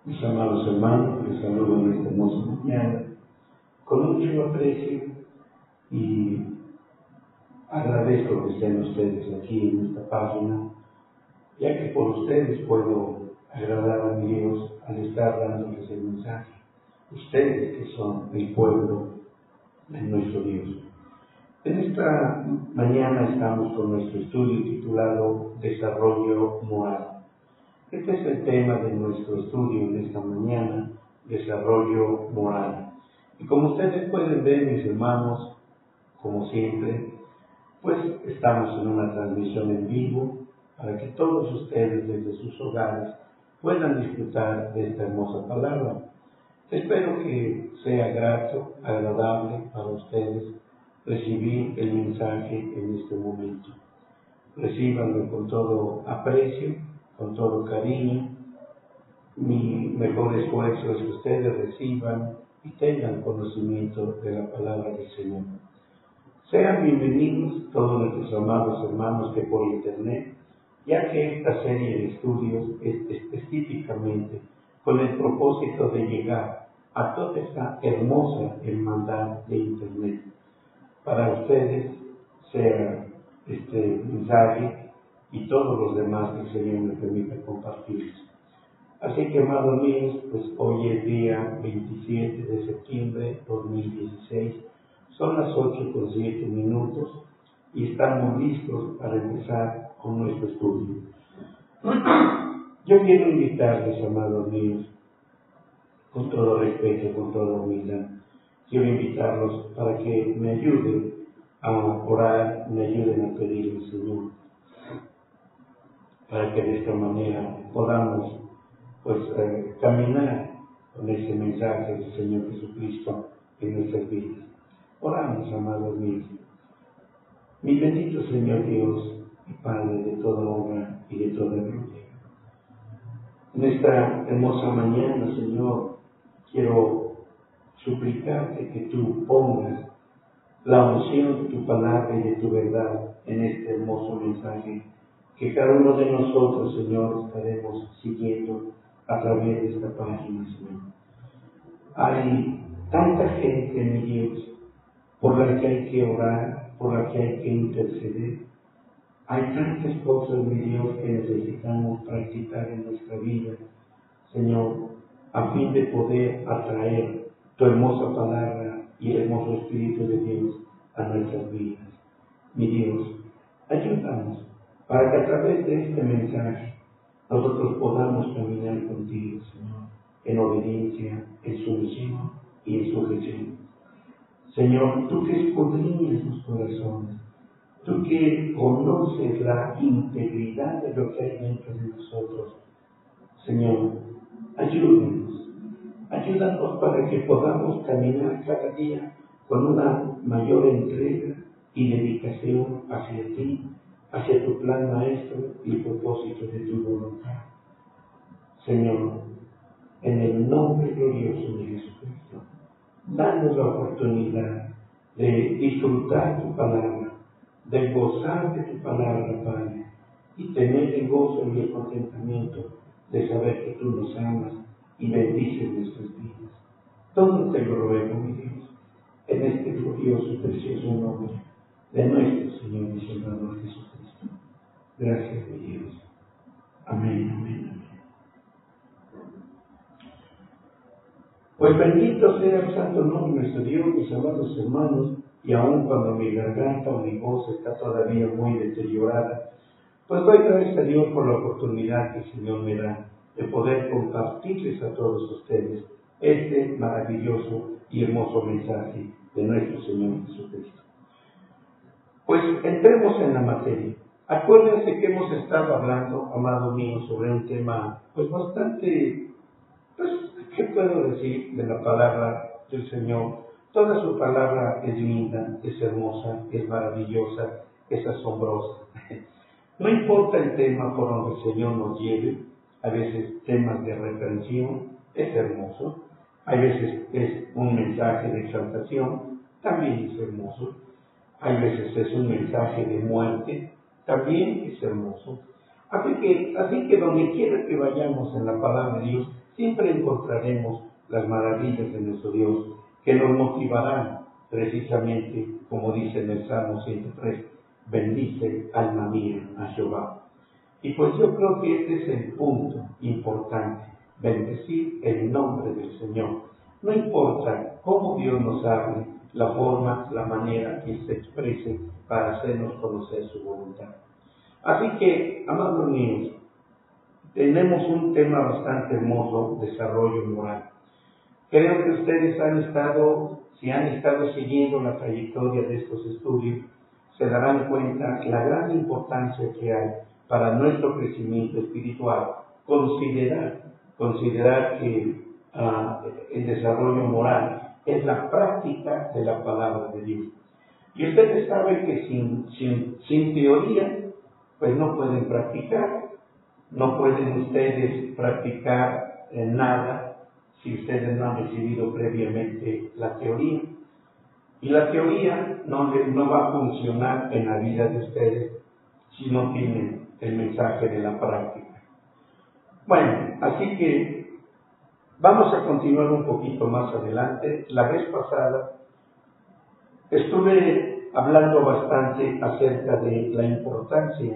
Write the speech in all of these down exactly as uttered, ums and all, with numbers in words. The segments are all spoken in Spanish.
Mis amados hermanos, les saludo en esta hermosa mañana con mucho aprecio y agradezco que estén ustedes aquí en esta página, ya que por ustedes puedo agradar a mi Dios al estar dándoles el mensaje. Ustedes que son el pueblo de nuestro Dios. En esta mañana estamos con nuestro estudio titulado Desarrollo Moral. Este es el tema de nuestro estudio en esta mañana, desarrollo moral. Y como ustedes pueden ver, mis hermanos, como siempre, pues estamos en una transmisión en vivo para que todos ustedes desde sus hogares puedan disfrutar de esta hermosa palabra. Espero que sea grato, agradable para ustedes recibir el mensaje en este momento. Recíbanlo con todo aprecio, con todo cariño. Mi mejor esfuerzo es que ustedes reciban y tengan conocimiento de la palabra del Señor. Sean bienvenidos todos nuestros amados hermanos que por internet, ya que esta serie de estudios es específicamente con el propósito de llegar a toda esta hermosa hermandad de internet. Para ustedes sea este mensaje y todos los demás que el Señor me permita compartirles. Así que, amados míos, pues hoy es día veintisiete de septiembre de dos mil dieciséis, son las ocho con siete minutos y estamos listos para empezar con nuestro estudio. Yo quiero invitarles, amados míos, con todo respeto, con toda humildad, quiero invitarlos para que me ayuden a orar, me ayuden a pedir al Señor, para que de esta manera podamos pues eh, caminar con ese mensaje del Señor Jesucristo en nuestras vidas. Oramos, amados míos. Mi bendito Señor Dios y Padre de toda honra y de toda gloria. En esta hermosa mañana, Señor, quiero suplicarte que tú pongas la unción de tu palabra y de tu verdad en este hermoso mensaje que cada uno de nosotros, Señor, estaremos siguiendo a través de esta página, Señor. Hay tanta gente, mi Dios, por la que hay que orar, por la que hay que interceder. Hay tantas cosas, mi Dios, que necesitamos practicar en nuestra vida, Señor, a fin de poder atraer tu hermosa palabra y el hermoso Espíritu de Dios a nuestras vidas. Mi Dios, ayúdanos para que a través de este mensaje nosotros podamos caminar contigo, Señor, en obediencia, en sumisión y en sujeción. Señor, tú que escudriñas los corazones, tú que conoces la integridad de lo que hay dentro de nosotros, Señor, ayúdanos, ayúdanos para que podamos caminar cada día con una mayor entrega y dedicación hacia ti, hacia tu plan maestro y el propósito de tu voluntad. Señor, en el nombre glorioso de Jesucristo, danos la oportunidad de disfrutar tu palabra, de gozar de tu palabra, Padre, y tener el gozo y el contentamiento de saber que tú nos amas y bendices nuestras vidas. Todo te lo ruego, mi Dios, en este glorioso y precioso nombre de nuestro Señor y Salvador Jesucristo. Gracias, mi Dios. Amén, amén, amén. Pues bendito sea el santo nombre de nuestro Dios, mis amados hermanos, y aun cuando mi garganta o mi voz está todavía muy deteriorada, pues doy gracias a Dios por la oportunidad que el Señor me da de poder compartirles a todos ustedes este maravilloso y hermoso mensaje de nuestro Señor Jesucristo. Pues entremos en la materia. Acuérdense que hemos estado hablando, amados míos, sobre un tema pues bastante, pues, ¿qué puedo decir de la palabra del Señor? Toda su palabra es linda, es hermosa, es maravillosa, es asombrosa. No importa el tema por donde el Señor nos lleve, a veces temas de reprensión, es hermoso, a veces es un mensaje de exaltación, también es hermoso, hay veces es un mensaje de muerte, también es hermoso. Así que, así que donde quiera que vayamos en la palabra de Dios, siempre encontraremos las maravillas de nuestro Dios que nos motivarán precisamente, como dice en el Salmo ciento tres, bendice alma mía a Jehová. Y pues yo creo que este es el punto importante, bendecir el nombre del Señor. No importa cómo Dios nos hable, la forma, la manera que se exprese para hacernos conocer su voluntad. Así que, amados míos, tenemos un tema bastante hermoso, desarrollo moral. Creo que ustedes han estado, si han estado siguiendo la trayectoria de estos estudios, se darán cuenta la gran importancia que hay para nuestro crecimiento espiritual. Considerar, considerar que uh, el desarrollo moral es la práctica de la palabra de Dios. Y ustedes saben que sin, sin, sin teoría, pues no pueden practicar. No pueden ustedes practicar en nada si ustedes no han recibido previamente la teoría. Y la teoría no, no va a funcionar en la vida de ustedes si no tienen el mensaje de la práctica. Bueno, así que vamos a continuar un poquito más adelante. La vez pasada estuve hablando bastante acerca de la importancia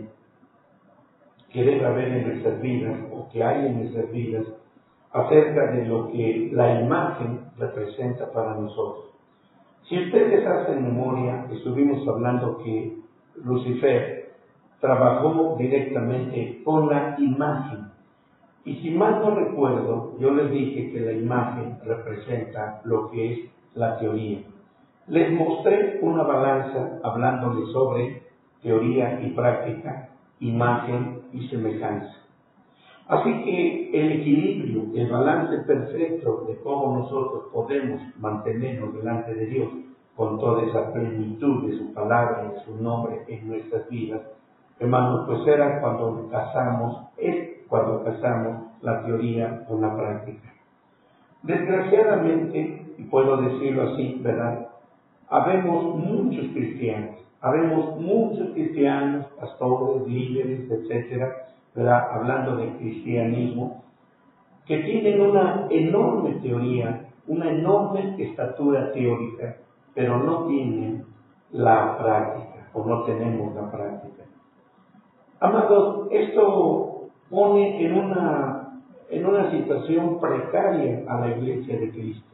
que debe haber en nuestras vidas, o que hay en nuestras vidas, acerca de lo que la imagen representa para nosotros. Si ustedes hacen memoria, estuvimos hablando que Lucifer trabajó directamente con la imagen. Y si mal no recuerdo, yo les dije que la imagen representa lo que es la teoría. Les mostré una balanza hablándoles sobre teoría y práctica, imagen y semejanza. Así que el equilibrio, el balance perfecto de cómo nosotros podemos mantenernos delante de Dios con toda esa plenitud de su palabra y de su nombre en nuestras vidas, hermanos, pues era cuando casamos, es cuando casamos la teoría con la práctica. Desgraciadamente, y puedo decirlo así, ¿verdad? Habemos muchos cristianos, habemos muchos cristianos, pastores, líderes, etcétera, ¿verdad? Hablando de cristianismo, que tienen una enorme teoría, una enorme estatura teórica, pero no tienen la práctica, o no tenemos la práctica. Amados, esto pone en una, en una situación precaria a la Iglesia de Cristo.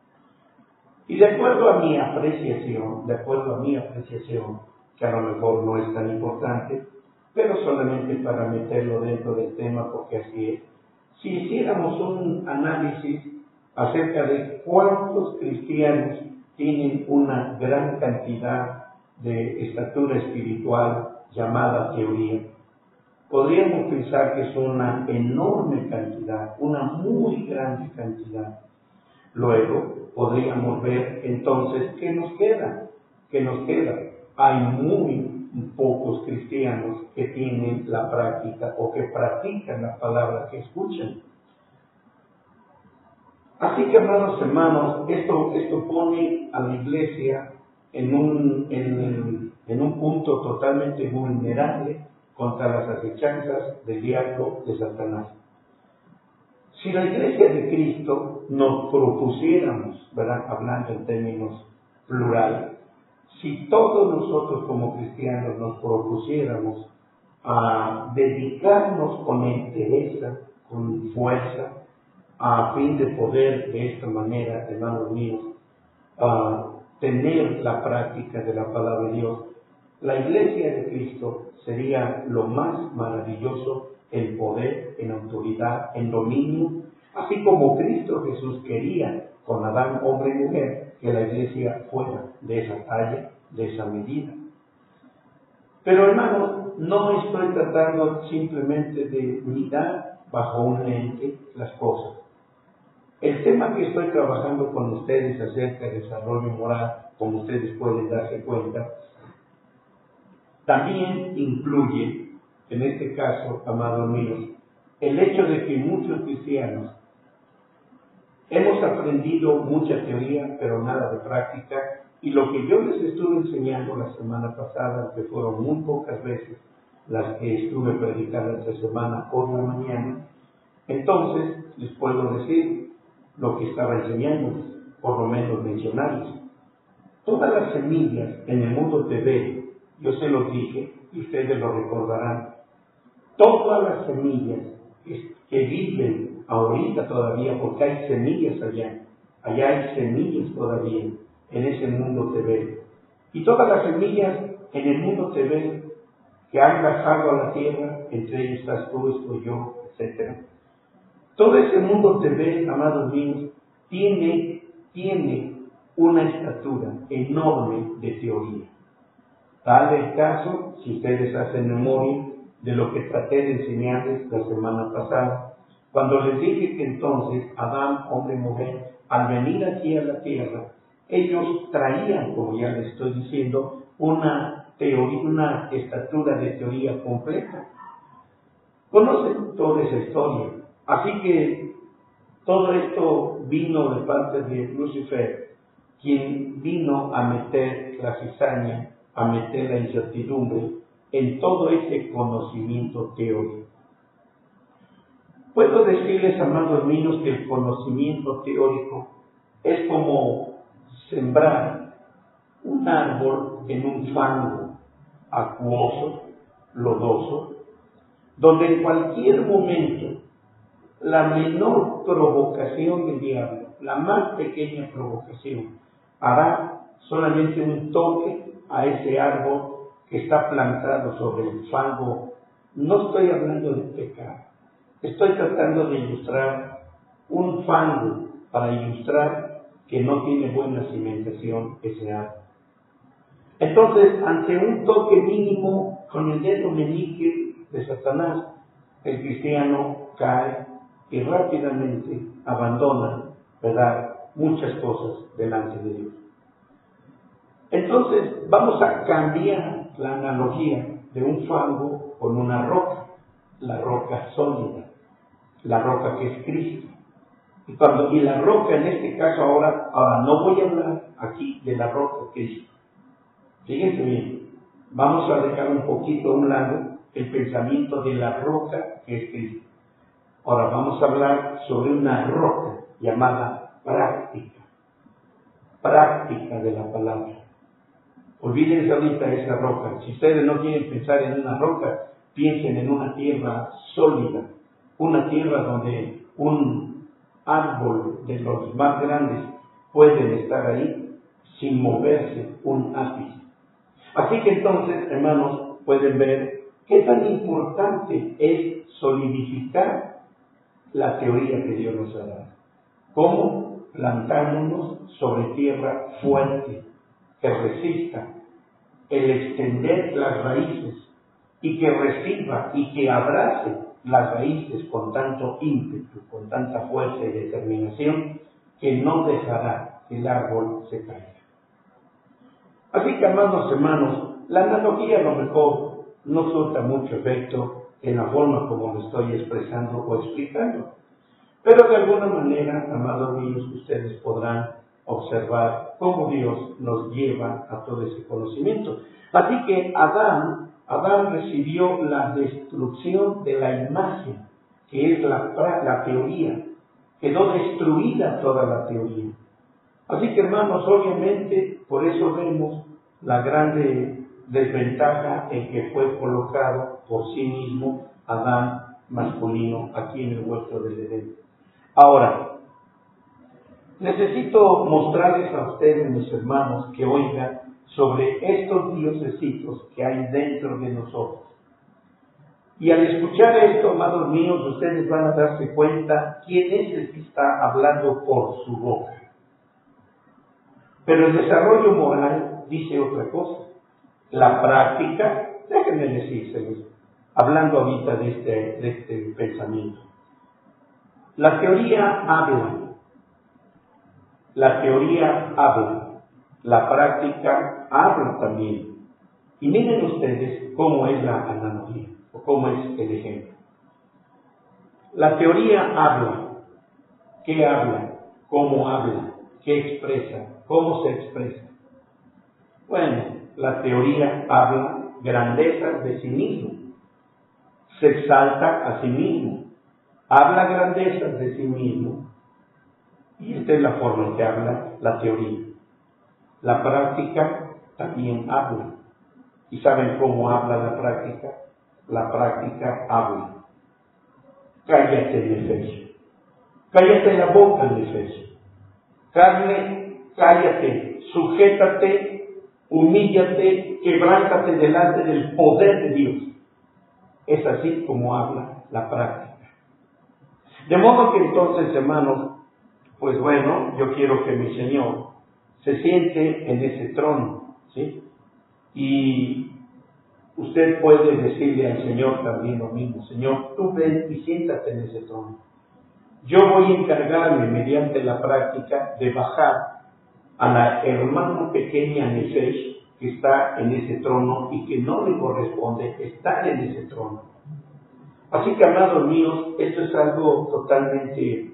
Y de acuerdo a mi apreciación, de acuerdo a mi apreciación, que a lo mejor no es tan importante, pero solamente para meterlo dentro del tema, porque así es. Si hiciéramos un análisis acerca de cuántos cristianos tienen una gran cantidad de estatura espiritual llamada teoría, podríamos pensar que es una enorme cantidad, una muy grande cantidad. Luego podríamos ver entonces qué nos queda, qué nos queda. Hay muy pocos cristianos que tienen la práctica o que practican la palabra que escuchan. Así que, hermanos, hermanos, esto, esto pone a la iglesia en un, en, en un punto totalmente vulnerable contra las acechanzas del diablo, de Satanás. Si la iglesia de Cristo nos propusiéramos, ¿verdad? Hablando en términos plurales, si todos nosotros como cristianos nos propusiéramos a dedicarnos con entereza, con fuerza, a fin de poder de esta manera, hermanos míos, a tener la práctica de la palabra de Dios, la iglesia de Cristo sería lo más maravilloso en poder, en autoridad, en dominio, así como Cristo Jesús quería con Adán, hombre y mujer, que la iglesia fuera de esa talla, de esa medida. Pero, hermanos, no estoy tratando simplemente de mirar bajo un lente las cosas. El tema que estoy trabajando con ustedes acerca del desarrollo moral, como ustedes pueden darse cuenta, también incluye, en este caso, amados míos, el hecho de que muchos cristianos hemos aprendido mucha teoría, pero nada de práctica, y lo que yo les estuve enseñando la semana pasada, que fueron muy pocas veces las que estuve predicando esta semana por la mañana, Entonces, les puedo decir lo que estaba enseñando, por lo menos mencionarles. Todas las semillas en el mundo T V, yo se los dije y ustedes lo recordarán, todas las semillas que, que viven ahorita todavía, porque hay semillas allá, allá hay semillas todavía en ese mundo T V. Y todas las semillas en el mundo T V que han bajado a la tierra, entre ellos estás tú, estoy yo, etcétera. Todo ese mundo T V, amados míos, tiene, tiene una estatura enorme de teoría. Tal el caso, si ustedes hacen memoria, de lo que traté de enseñarles la semana pasada, cuando les dije que entonces Adán, hombre y mujer, al venir aquí a la tierra, ellos traían, como ya les estoy diciendo, una teoría, una estatura de teoría completa. Conocen toda esa historia. Así que todo esto vino de parte de Lucifer, quien vino a meter la cizaña, a meter la incertidumbre en todo ese conocimiento teórico. Puedo decirles, amados míos, que el conocimiento teórico es como sembrar un árbol en un fango acuoso, lodoso, donde en cualquier momento la menor provocación del diablo, la más pequeña provocación, hará solamente un toque a ese árbol que está plantado sobre el fango. No estoy hablando de pecado, estoy tratando de ilustrar un fango para ilustrar que no tiene buena cimentación ese árbol. Entonces, ante un toque mínimo con el dedo meñique de Satanás, el cristiano cae y rápidamente abandona, ¿verdad?, muchas cosas delante de Dios. Entonces, vamos a cambiar la analogía de un fango con una roca, la roca sólida, la roca que es Cristo. Y, cuando, y la roca en este caso ahora, ahora no voy a hablar aquí de la roca Cristo. Fíjense bien, vamos a dejar un poquito a un lado el pensamiento de la roca que es Cristo. Ahora vamos a hablar sobre una roca llamada práctica, práctica de la palabra. Olvídense ahorita de esa roca. Si ustedes no quieren pensar en una roca, piensen en una tierra sólida, una tierra donde un árbol de los más grandes pueden estar ahí sin moverse un ápice. Así que entonces, hermanos, pueden ver qué tan importante es solidificar la teoría que Dios nos ha dado. ¿Cómo? Plantándonos sobre tierra fuerte, que resista, el extender las raíces y que reciba y que abrace las raíces con tanto ímpetu, con tanta fuerza y determinación, que no dejará que el árbol se caiga. Así que, amados hermanos, la analogía a lo mejor no surta mucho efecto en la forma como lo estoy expresando o explicando. Pero de alguna manera, amados míos, ustedes podrán observar cómo Dios nos lleva a todo ese conocimiento. Así que Adán, Adán recibió la destrucción de la imagen, que es la, la teoría. Quedó destruida toda la teoría. Así que, hermanos, obviamente, por eso vemos la grande desventaja en que fue colocado por sí mismo Adán masculino aquí en el huerto del Edén. Ahora, necesito mostrarles a ustedes, mis hermanos, que oigan sobre estos diosesitos que hay dentro de nosotros. Y al escuchar esto, amados míos, ustedes van a darse cuenta quién es el que está hablando por su boca. Pero el desarrollo moral dice otra cosa. La práctica, déjenme decírselos, hablando ahorita de este, de este pensamiento. La teoría habla, la teoría habla, la práctica habla también. Y miren ustedes cómo es la analogía, o cómo es el ejemplo. La teoría habla. ¿Qué habla? ¿Cómo habla? ¿Qué expresa? ¿Cómo se expresa? Bueno, la teoría habla grandezas de sí mismo, se exalta a sí mismo, habla grandezas de sí mismo, y esta es la forma en que habla la teoría. La práctica también habla. ¿Y saben cómo habla la práctica? La práctica habla. Cállate en Efesio. Cállate la boca en Efesio. Carne, cállate, sujétate, humíllate, quebrántate delante del poder de Dios. Es así como habla la práctica. De modo que entonces, hermanos, pues bueno, yo quiero que mi Señor se siente en ese trono, ¿sí? Y usted puede decirle al Señor también lo mismo: Señor, tú ven y siéntate en ese trono. Yo voy a encargarme, mediante la práctica, de bajar a la hermana pequeña Nefesh, que está en ese trono y que no le corresponde estar en ese trono. Así que, amados míos, esto es algo totalmente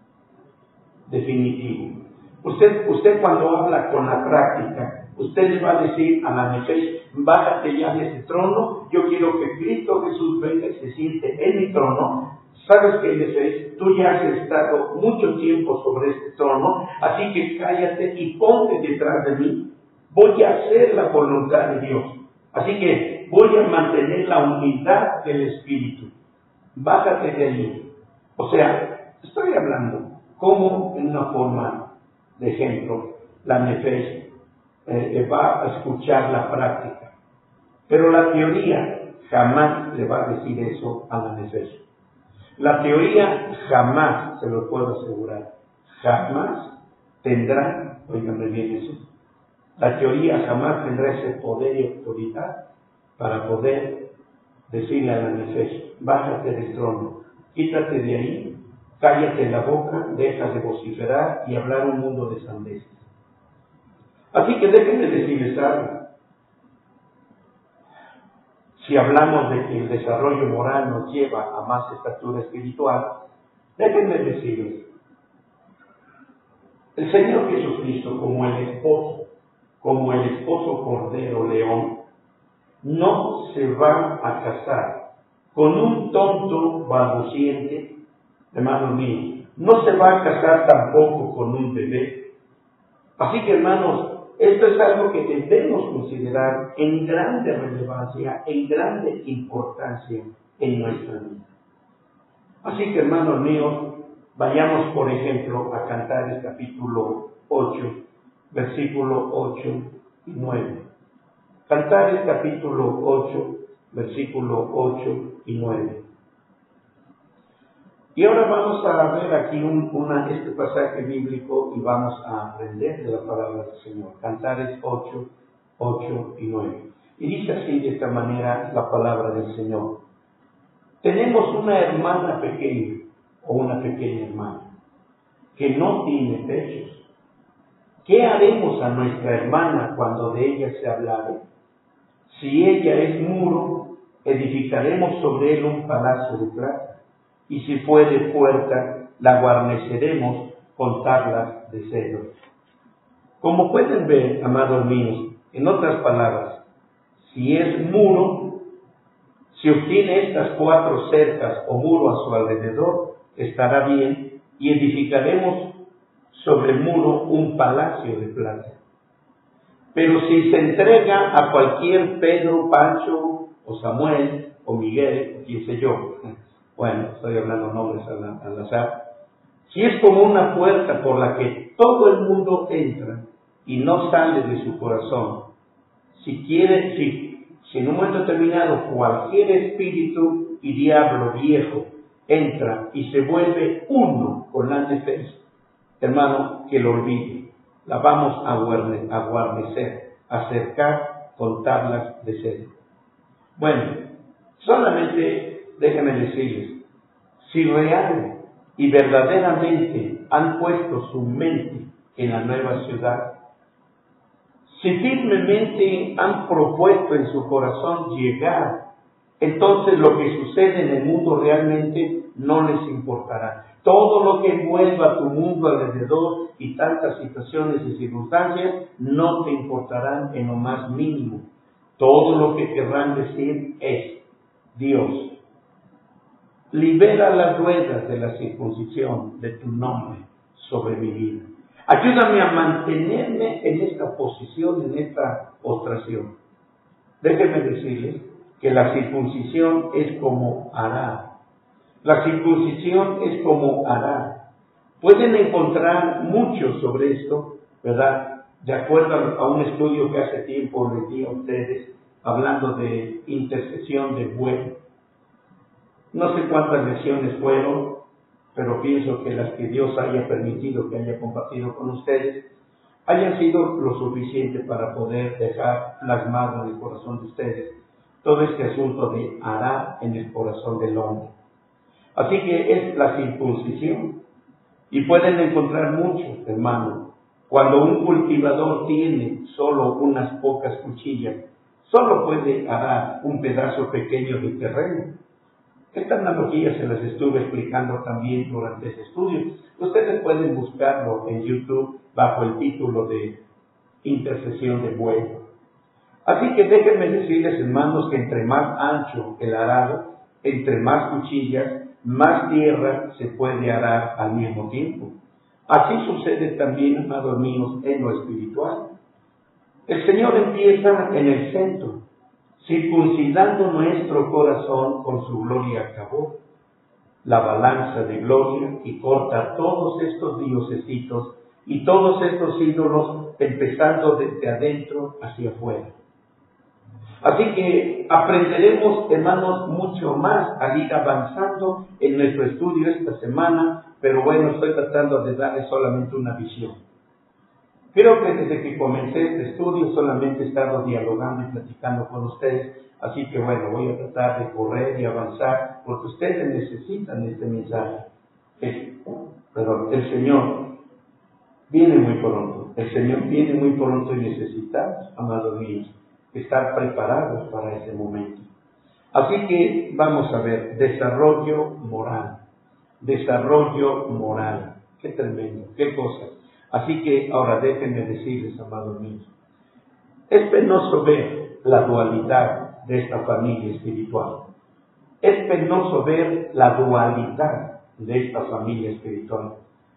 definitivo. Usted, usted cuando habla con la práctica, usted le va a decir a la Nefesh: bájate ya de ese trono, yo quiero que Cristo Jesús venga y se siente en mi trono. Sabes que, Nefesh, tú ya has estado mucho tiempo sobre este trono, así que cállate y ponte detrás de mí. Voy a hacer la voluntad de Dios. Así que voy a mantener la humildad del Espíritu. Bájate de allí. O sea, estoy hablando como en una forma de ejemplo, la Nefesh eh, va a escuchar la práctica. Pero la teoría jamás le va a decir eso a la Nefesh. La teoría jamás, se lo puedo asegurar, jamás tendrá, oíganme bien eso, la teoría jamás tendrá ese poder y autoridad para poder decirle a la Nefesh: bájate del trono, quítate de ahí, cállate la boca, deja de vociferar y hablar un mundo de sandeces. Así que déjenme decirles algo. Si hablamos de que el desarrollo moral nos lleva a más estatura espiritual, déjenme decirles, el Señor Jesucristo, como el esposo, como el esposo cordero león, no se va a casar con un tonto balbuciente, hermanos míos. No se va a casar tampoco con un bebé. Así que, hermanos, esto es algo que debemos considerar en grande relevancia, en grande importancia en nuestra vida. Así que, hermanos míos, vayamos, por ejemplo, a Cantares capítulo ocho, versículo ocho y nueve. Cantares capítulo ocho, versículo ocho y nueve. Y ahora vamos a ver aquí un, una, este pasaje bíblico y vamos a aprender de la palabra del Señor. Cantares ocho, ocho y nueve. Y dice así de esta manera la palabra del Señor: tenemos una hermana pequeña o una pequeña hermana que no tiene pechos. ¿Qué haremos a nuestra hermana cuando de ella se hablare? Si ella es muro, edificaremos sobre él un palacio de plata. Y si fuere puerta, la guarneceremos con tablas de cedro. Como pueden ver, amados míos, en otras palabras, si es muro, si obtiene estas cuatro cercas o muro a su alrededor, estará bien, y edificaremos sobre el muro un palacio de plata. Pero si se entrega a cualquier Pedro, Pancho, o Samuel, o Miguel, o quién sé yo, bueno, estoy hablando nombres al, al azar, si es como una puerta por la que todo el mundo entra y no sale de su corazón, si quiere, si, si en un momento determinado cualquier espíritu y diablo viejo entra y se vuelve uno con la Nefesh, hermano, que lo olvide, la vamos a, guarne, a guarnecer, a cercar con tablas de cedro. Bueno, solamente déjenme decirles, si real y verdaderamente han puesto su mente en la nueva ciudad, si firmemente han propuesto en su corazón llegar, entonces lo que sucede en el mundo realmente no les importará. Todo lo que envuelva tu mundo alrededor y tantas situaciones y circunstancias no te importarán en lo más mínimo. Todo lo que querrán decir es Dios. libera las ruedas de la circuncisión de tu nombre sobre mi vida. Ayúdame a mantenerme en esta posición, en esta postración. Déjenme decirles que la circuncisión es como arar. La circuncisión es como arar. Pueden encontrar mucho sobre esto, ¿verdad? De acuerdo a un estudio que hace tiempo les di a ustedes, hablando de intercesión de vuelo. No sé cuántas lecciones fueron, pero pienso que las que Dios haya permitido que haya compartido con ustedes hayan sido lo suficiente para poder dejar plasmado en el corazón de ustedes todo este asunto de arar en el corazón del hombre. Así que es la circuncisión. Y pueden encontrar muchos, hermanos. Cuando un cultivador tiene solo unas pocas cuchillas, solo puede arar un pedazo pequeño de terreno. Esta analogía se las estuve explicando también durante ese estudio. Ustedes pueden buscarlo en YouTube bajo el título de Intercesión de Vuelo. Así que déjenme decirles, hermanos, que entre más ancho el arado, entre más cuchillas, más tierra se puede arar al mismo tiempo. Así sucede también, amados míos, en lo espiritual. El Señor empieza en el centro, circuncidando nuestro corazón con su gloria acabó, la balanza de gloria, y corta todos estos diosesitos y todos estos ídolos, empezando desde adentro hacia afuera. Así que aprenderemos, hermanos, mucho más al ir avanzando en nuestro estudio esta semana, pero bueno, estoy tratando de darles solamente una visión. Creo que desde que comencé este estudio solamente he estado dialogando y platicando con ustedes, así que bueno, voy a tratar de correr y avanzar, porque ustedes necesitan este mensaje. El, perdón, el Señor viene muy pronto, el Señor viene muy pronto y necesitamos, amados míos, estar preparados para ese momento. Así que vamos a ver, desarrollo moral, desarrollo moral, qué tremendo, qué cosa. Así que ahora déjenme decirles, amados míos, es penoso ver la dualidad de esta familia espiritual. Es penoso ver la dualidad de esta familia espiritual.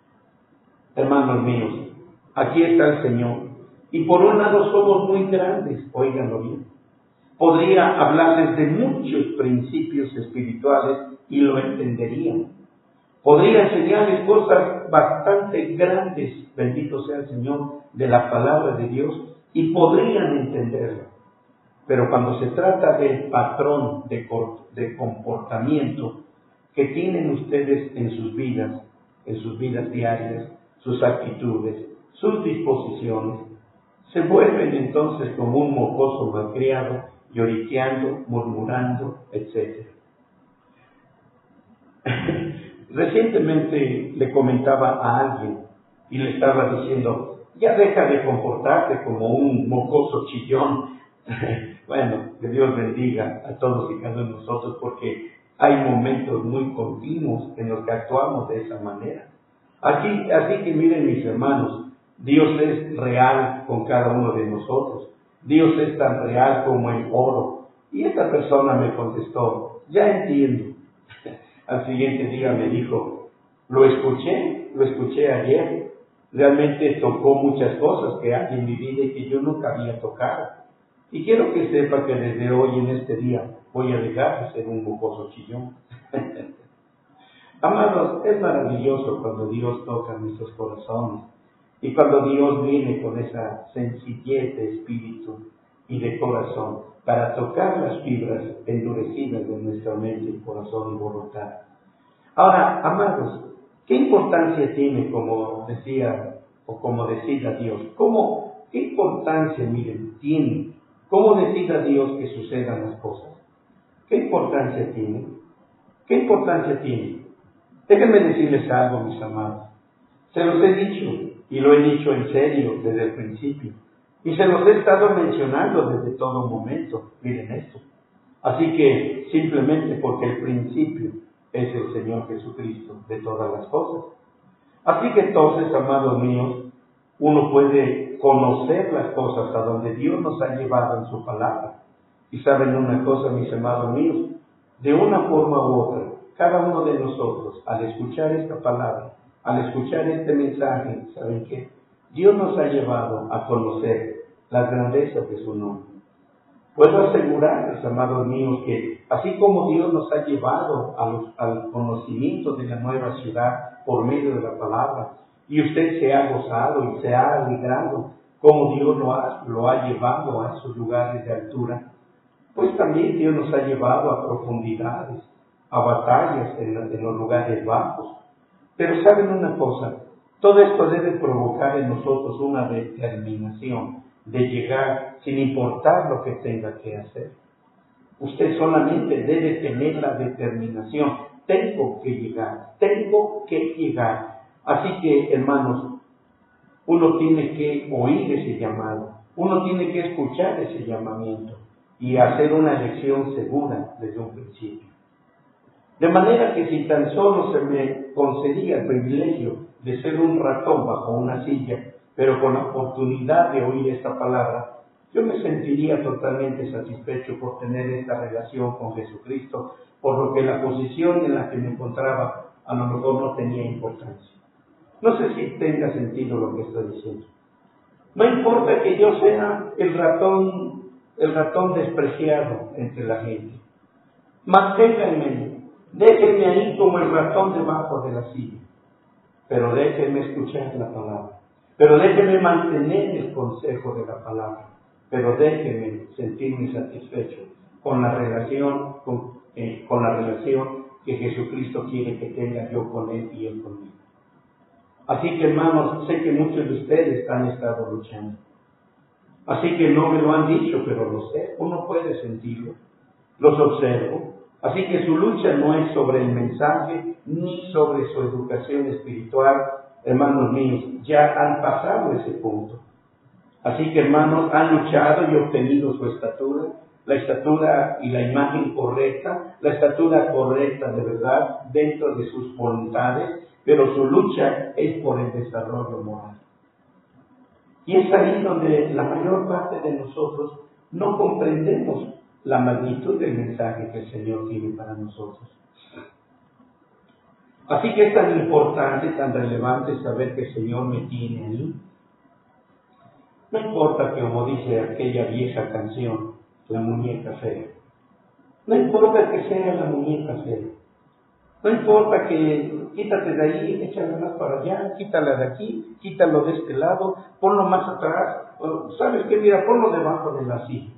Hermanos míos, aquí está el Señor. Y por un lado somos muy grandes, óiganlo bien. Podría hablarles de muchos principios espirituales y lo entenderían. Podría enseñarles cosas bastante grandes, bendito sea el Señor, de la palabra de Dios, y podrían entenderlo. Pero cuando se trata del patrón de, de comportamiento que tienen ustedes en sus vidas, en sus vidas diarias, sus actitudes, sus disposiciones, se vuelven entonces como un mocoso malcriado, lloriqueando, murmurando, etcétera. Recientemente le comentaba a alguien y le estaba diciendo, ya deja de comportarte como un mocoso chillón. Bueno, que Dios bendiga a todos y cada uno de nosotros, porque hay momentos muy continuos en los que actuamos de esa manera. Así, así que miren, mis hermanos, Dios es real con cada uno de nosotros. Dios es tan real como el oro. Y esta persona me contestó, ya entiendo. Al siguiente día me dijo, lo escuché, lo escuché ayer. Realmente tocó muchas cosas que hay en mi vida y que yo nunca había tocado. Y quiero que sepa que desde hoy en este día voy a dejar de ser un mocoso chillón. Amados, es maravilloso cuando Dios toca nuestros corazones y cuando Dios viene con esa sencillez de espíritu y de corazón para tocar las fibras endurecidas de nuestra mente, corazón y voluntad. Ahora, amados, ¿qué importancia tiene, como decía o como decida Dios? ¿Cómo, ¿Qué importancia, miren, tiene? ¿Cómo decida Dios que sucedan las cosas? ¿Qué importancia tiene? ¿Qué importancia tiene? Déjenme decirles algo, mis amados. Se los he dicho, y lo he dicho en serio desde el principio. Y se los he estado mencionando desde todo momento. Miren esto. Así que, simplemente porque el principio es el Señor Jesucristo de todas las cosas. Así que entonces, amados míos, uno puede conocer las cosas a donde Dios nos ha llevado en su palabra. Y saben una cosa, mis amados míos, de una forma u otra, cada uno de nosotros, al escuchar esta palabra, al escuchar este mensaje, ¿saben qué? Dios nos ha llevado a conocer las grandezas de su nombre. Puedo asegurarles, amados míos, que así como Dios nos ha llevado a los, al conocimiento de la nueva ciudad por medio de la palabra, y usted se ha gozado y se ha alegrado, como Dios lo ha, lo ha llevado a esos lugares de altura, pues también Dios nos ha llevado a profundidades, a batallas en, en los lugares bajos. Pero ¿saben una cosa? Todo esto debe provocar en nosotros una determinación de llegar sin importar lo que tenga que hacer. Usted solamente debe tener la determinación. Tengo que llegar, tengo que llegar. Así que, hermanos, uno tiene que oír ese llamado, uno tiene que escuchar ese llamamiento y hacer una elección segura desde un principio. De manera que si tan solo se me concedía el privilegio de ser un ratón bajo una silla, pero con la oportunidad de oír esta palabra, yo me sentiría totalmente satisfecho por tener esta relación con Jesucristo, por lo que la posición en la que me encontraba a lo mejor no tenía importancia. No sé si tenga sentido lo que estoy diciendo. No importa que yo sea el ratón, el ratón despreciado entre la gente. Manténganme, déjenme ahí como el ratón debajo de la silla. Pero déjenme escuchar la palabra. Pero déjenme mantener el consejo de la palabra. Pero déjenme sentirme satisfecho con la relación, con, eh, con la relación que Jesucristo quiere que tenga yo con Él y Él conmigo. Así que, hermanos, sé que muchos de ustedes han estado luchando. Así que no me lo han dicho, pero lo sé. Uno puede sentirlo. Los observo. Así que su lucha no es sobre el mensaje ni sobre su educación espiritual. Hermanos míos, ya han pasado ese punto. Así que, hermanos, han luchado y obtenido su estatura, la estatura y la imagen correcta, la estatura correcta de verdad dentro de sus voluntades, pero su lucha es por el desarrollo moral. Y es ahí donde la mayor parte de nosotros no comprendemos la magnitud del mensaje que el Señor tiene para nosotros. Así que es tan importante, tan relevante saber que el Señor me tiene ahí. No importa que, como dice aquella vieja canción, la muñeca fea. No importa que sea la muñeca fea. No importa que quítate de ahí, échale más para allá, quítala de aquí, quítalo de este lado, ponlo más atrás. ¿Sabes qué? Mira, ponlo debajo de la silla.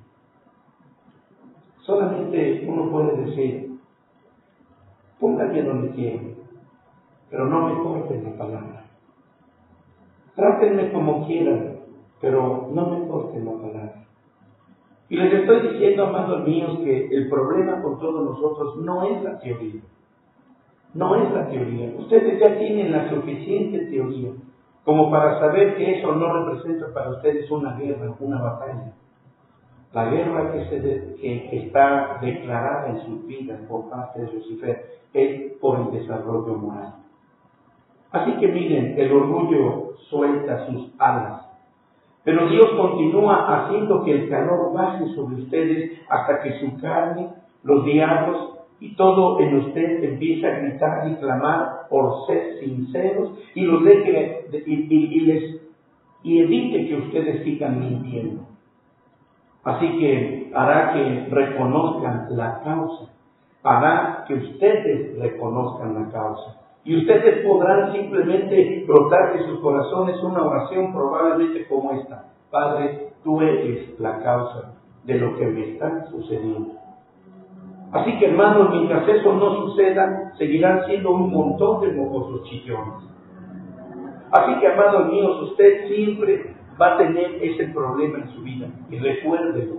Solamente uno puede decir, póngale donde quiera, pero no me corten la palabra. Trátenme como quieran, pero no me corten la palabra. Y les estoy diciendo, amados míos, que el problema con todos nosotros no es la teoría. No es la teoría. Ustedes ya tienen la suficiente teoría como para saber que eso no representa para ustedes una guerra, una batalla. La guerra que, se de, que está declarada en sus vidas por parte de Lucifer es por el desarrollo moral. Así que miren, el orgullo suelta sus alas, pero Dios continúa haciendo que el calor baje sobre ustedes hasta que su carne, los diablos y todo en usted empiece a gritar y clamar por ser sinceros y los deje y, y, y les y evite que ustedes sigan mintiendo. Así que hará que reconozcan la causa, hará que ustedes reconozcan la causa. Y ustedes podrán simplemente brotar de sus corazones una oración probablemente como esta: Padre, tú eres la causa de lo que me está sucediendo. Así que, hermanos, mientras eso no suceda, seguirán siendo un montón de mocosos chillones. Así que, amados míos, usted siempre va a tener ese problema en su vida. Y recuérdelo,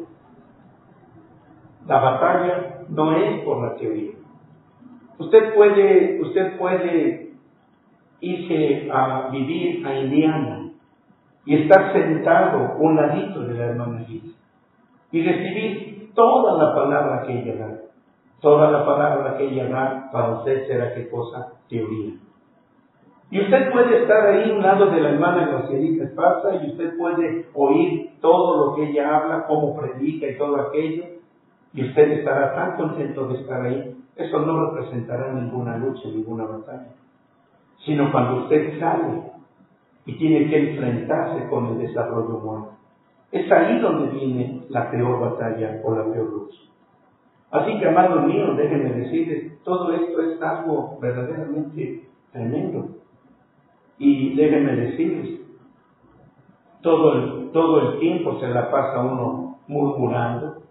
la batalla no es por la teoría. Usted puede, usted puede irse a vivir a Indiana y estar sentado un ladito de la hermana Liz y recibir toda la palabra que ella da. Toda la palabra que ella da para usted será qué cosa, teoría. Y usted puede estar ahí a un lado de la hermana Gracielita Esparza y usted puede oír todo lo que ella habla, cómo predica y todo aquello, y usted estará tan contento de estar ahí. eso no representará ninguna lucha, ninguna batalla. Sino cuando usted sale y tiene que enfrentarse con el desarrollo humano. Es ahí donde viene la peor batalla o la peor lucha. Así que, amados míos, déjenme decirles, todo esto es algo verdaderamente tremendo. Y déjenme decirles, todo el, todo el tiempo se la pasa uno murmurando.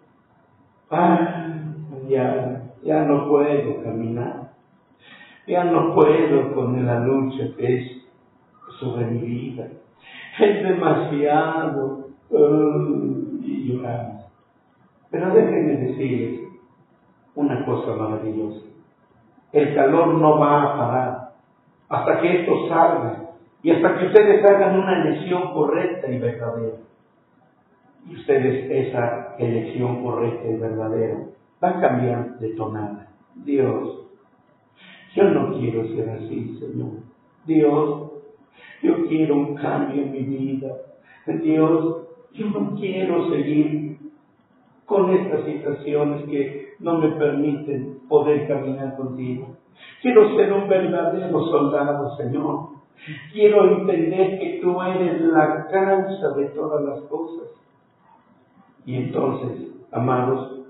Ah, ya, ya no puedo caminar. Ya no puedo con la lucha que es sobre mi vida. Es demasiado. Uh, y lloramos. Pero déjenme decirles una cosa maravillosa. El calor no va a parar hasta que esto salga y hasta que ustedes hagan una elección correcta y verdadera. Y ustedes esa elección correcta y verdadera va a cambiar de tonada. Dios, yo no quiero ser así, Señor. Dios, yo quiero un cambio en mi vida. Dios, yo no quiero seguir con estas situaciones que no me permiten poder caminar contigo. Quiero ser un verdadero soldado, Señor. Quiero entender que tú eres la causa de todas las cosas. Y entonces, amados,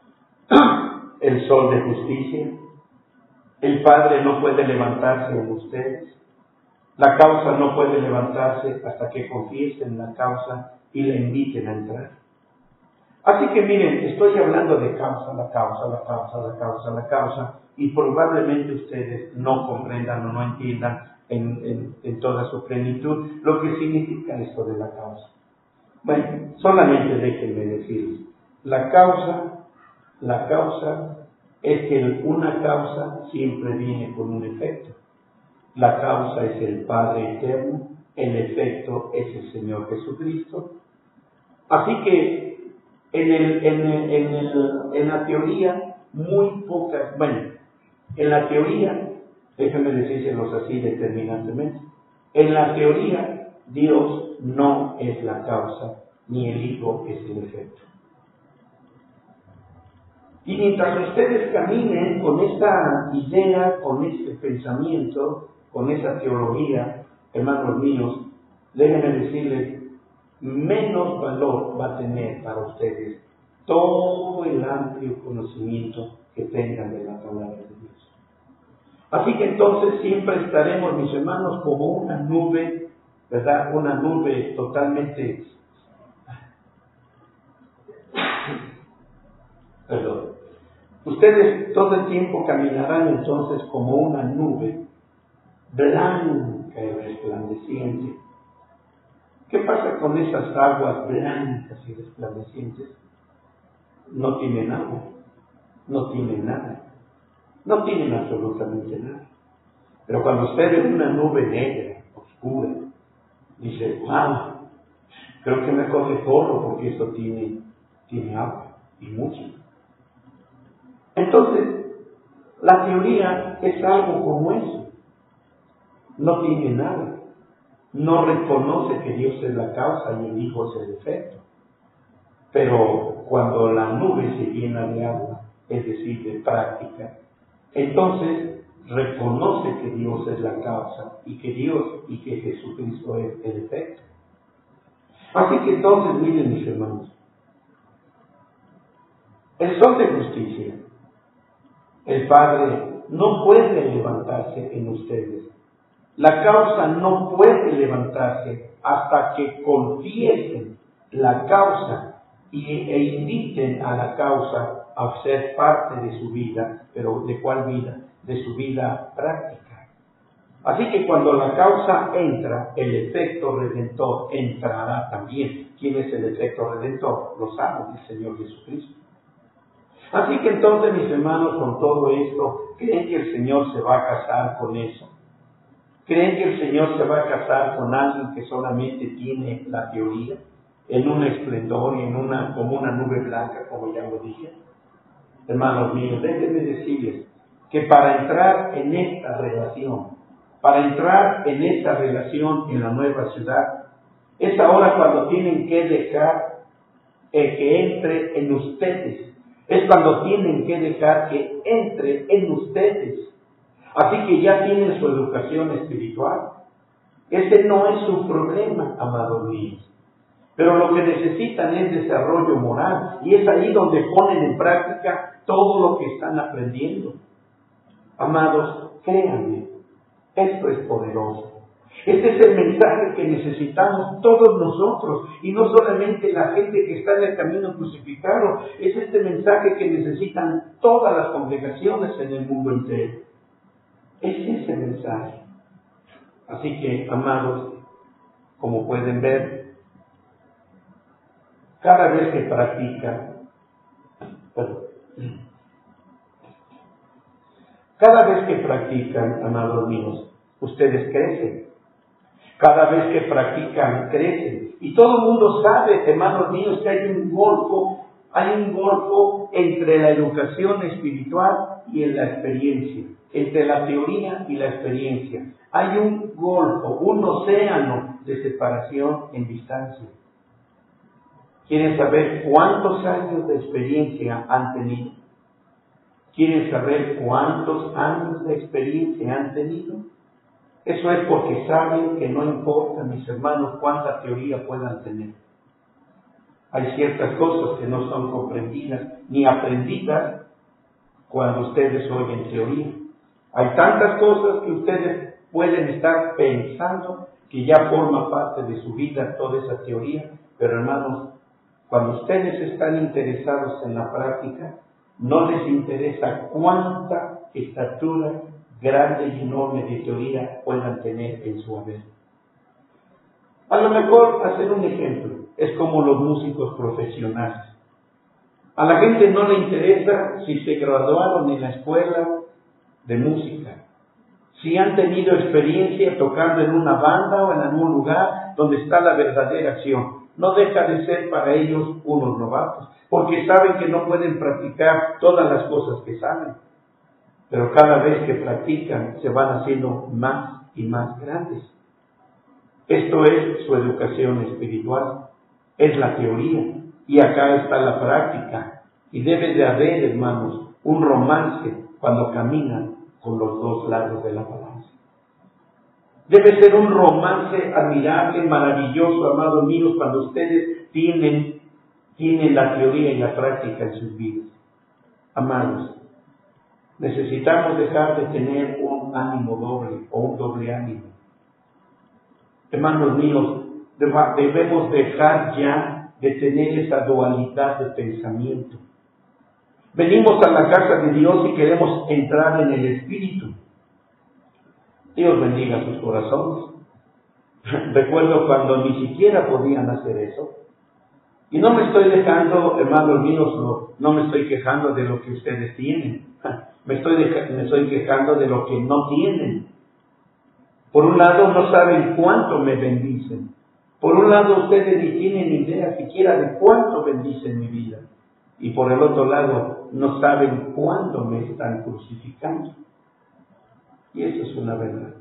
el sol de justicia, el Padre no puede levantarse en ustedes. La causa no puede levantarse hasta que confiesen la causa y la inviten a entrar. Así que miren, estoy hablando de causa, la causa, la causa, la causa, la causa, y probablemente ustedes no comprendan o no entiendan en, en, en toda su plenitud lo que significa esto de la causa. Bueno, solamente déjenme decirles, la causa, la causa es que una causa siempre viene con un efecto. La causa es el Padre eterno, el efecto es el Señor Jesucristo. Así que en, el, en, el, en, el, en la teoría, muy pocas, bueno, en la teoría, déjenme decírselos así determinantemente, en la teoría Dios no es la causa, ni el Hijo es el efecto. Y mientras ustedes caminen con esta idea, con este pensamiento, con esa teología, hermanos míos, déjenme decirles, menos valor va a tener para ustedes todo el amplio conocimiento que tengan de la palabra de Dios. Así que entonces siempre estaremos, mis hermanos, como una nube, ¿verdad? Una nube totalmente... Perdón. Ustedes todo el tiempo caminarán entonces como una nube blanca y resplandeciente. ¿Qué pasa con esas aguas blancas y resplandecientes? No tienen agua, no tienen nada, no tienen absolutamente nada. Pero cuando usted ve una nube negra, oscura, dice, wow, creo que me coge polvo porque esto tiene, tiene agua y mucho. Entonces, la teoría es algo como eso. No tiene nada. No reconoce que Dios es la causa y el Hijo es el efecto. Pero cuando la nube se llena de agua, es decir, de práctica, entonces reconoce que Dios es la causa y que Dios y que Jesucristo es el efecto. Así que entonces, miren mis hermanos, el sol de justicia, el Padre no puede levantarse en ustedes. La causa no puede levantarse hasta que confiesen la causa y, e inviten a la causa a ser parte de su vida. ¿Pero de cuál vida? De su vida práctica. Así que cuando la causa entra, el efecto redentor entrará también. ¿Quién es el efecto redentor? Los amos del Señor Jesucristo. Así que entonces, mis hermanos, con todo esto, ¿creen que el Señor se va a casar con eso? ¿Creen que el Señor se va a casar con alguien que solamente tiene la teoría, en un esplendor y en una, como una nube blanca, como ya lo dije? Hermanos míos, déjenme decirles que para entrar en esta relación, para entrar en esta relación en la nueva ciudad, es ahora cuando tienen que dejar el que entre en ustedes Es cuando tienen que dejar que entre en ustedes. Así que ya tienen su educación espiritual. Ese no es su problema, amados míos. Pero lo que necesitan es desarrollo moral. Y es ahí donde ponen en práctica todo lo que están aprendiendo. Amados, créanme, esto es poderoso. Este es el mensaje que necesitamos todos nosotros, y no solamente la gente que está en el camino crucificado. Es este mensaje que necesitan todas las congregaciones en el mundo entero. Es ese mensaje. Así que, amados, como pueden ver, cada vez que practican, perdón, cada vez que practican, amados míos, ustedes crecen. Cada vez que practican, crecen. Y todo el mundo sabe, hermanos míos, que hay un golfo, hay un golfo entre la educación espiritual y en la experiencia, entre la teoría y la experiencia. Hay un golfo, un océano de separación en distancia. ¿Quieren saber cuántos años de experiencia han tenido? ¿Quieren saber cuántos años de experiencia han tenido? Eso es porque saben que no importa, mis hermanos, cuánta teoría puedan tener. Hay ciertas cosas que no son comprendidas ni aprendidas cuando ustedes oyen teoría. Hay tantas cosas que ustedes pueden estar pensando que ya forma parte de su vida toda esa teoría, pero hermanos, cuando ustedes están interesados en la práctica, no les interesa cuánta estatura grande y enorme de teoría puedan tener en su haber. A lo mejor, hacer un ejemplo, es como los músicos profesionales. A la gente no le interesa si se graduaron en la escuela de música, si han tenido experiencia tocando en una banda o en algún lugar donde está la verdadera acción. No deja de ser para ellos unos novatos, porque saben que no pueden practicar todas las cosas que saben. Pero cada vez que practican, se van haciendo más y más grandes. Esto es su educación espiritual, es la teoría, y acá está la práctica. Y debe de haber, hermanos, un romance cuando caminan con los dos lados de la balanza. Debe ser un romance admirable, maravilloso, amados míos, cuando ustedes tienen, tienen la teoría y la práctica en sus vidas. Amados, necesitamos dejar de tener un ánimo doble o un doble ánimo. Hermanos míos, debemos dejar ya de tener esa dualidad de pensamiento. Venimos a la casa de Dios y queremos entrar en el Espíritu. Dios bendiga sus corazones. Recuerdo cuando ni siquiera podían hacer eso. Y no me estoy dejando, hermanos míos, no, no me estoy quejando de lo que ustedes tienen. Me estoy, deja, me estoy quejando de lo que no tienen. Por un lado, no saben cuánto me bendicen. Por un lado, ustedes ni tienen idea siquiera de cuánto bendicen mi vida. Y por el otro lado, no saben cuándo me están crucificando. Y eso es una verdad.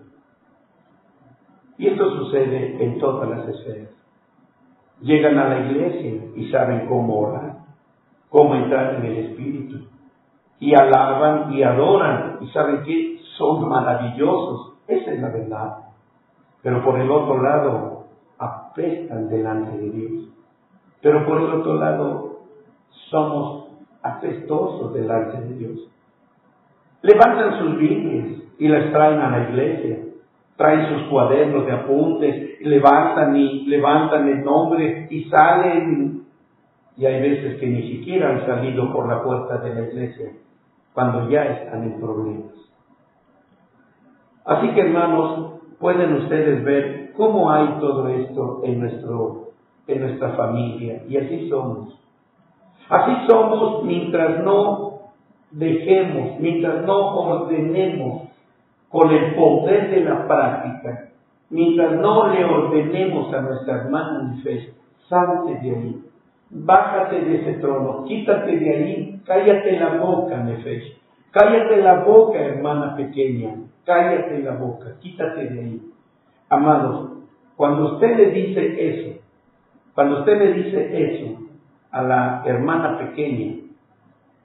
Y esto sucede en todas las esferas. Llegan a la iglesia y saben cómo orar, cómo entrar en el Espíritu. Y alaban y adoran y saben que son maravillosos. Esa es la verdad. Pero por el otro lado, apestan delante de Dios. Pero por el otro lado, somos apestosos delante de Dios. Levantan sus Biblias y las traen a la iglesia. Traen sus cuadernos de apuntes, levantan y levantan el nombre y salen. Y hay veces que ni siquiera han salido por la puerta de la iglesia, cuando ya están en problemas. Así que, hermanos, pueden ustedes ver cómo hay todo esto en, nuestro, en nuestra familia. Y así somos. Así somos mientras no dejemos, mientras no ordenemos con el poder de la práctica, mientras no le ordenemos a nuestra hermana Nefesh, salte de ahí, bájate de ese trono, quítate de ahí, cállate la boca, Nefesh, cállate la boca, hermana pequeña, cállate la boca, quítate de ahí. Amados, cuando usted le dice eso, cuando usted le dice eso a la hermana pequeña,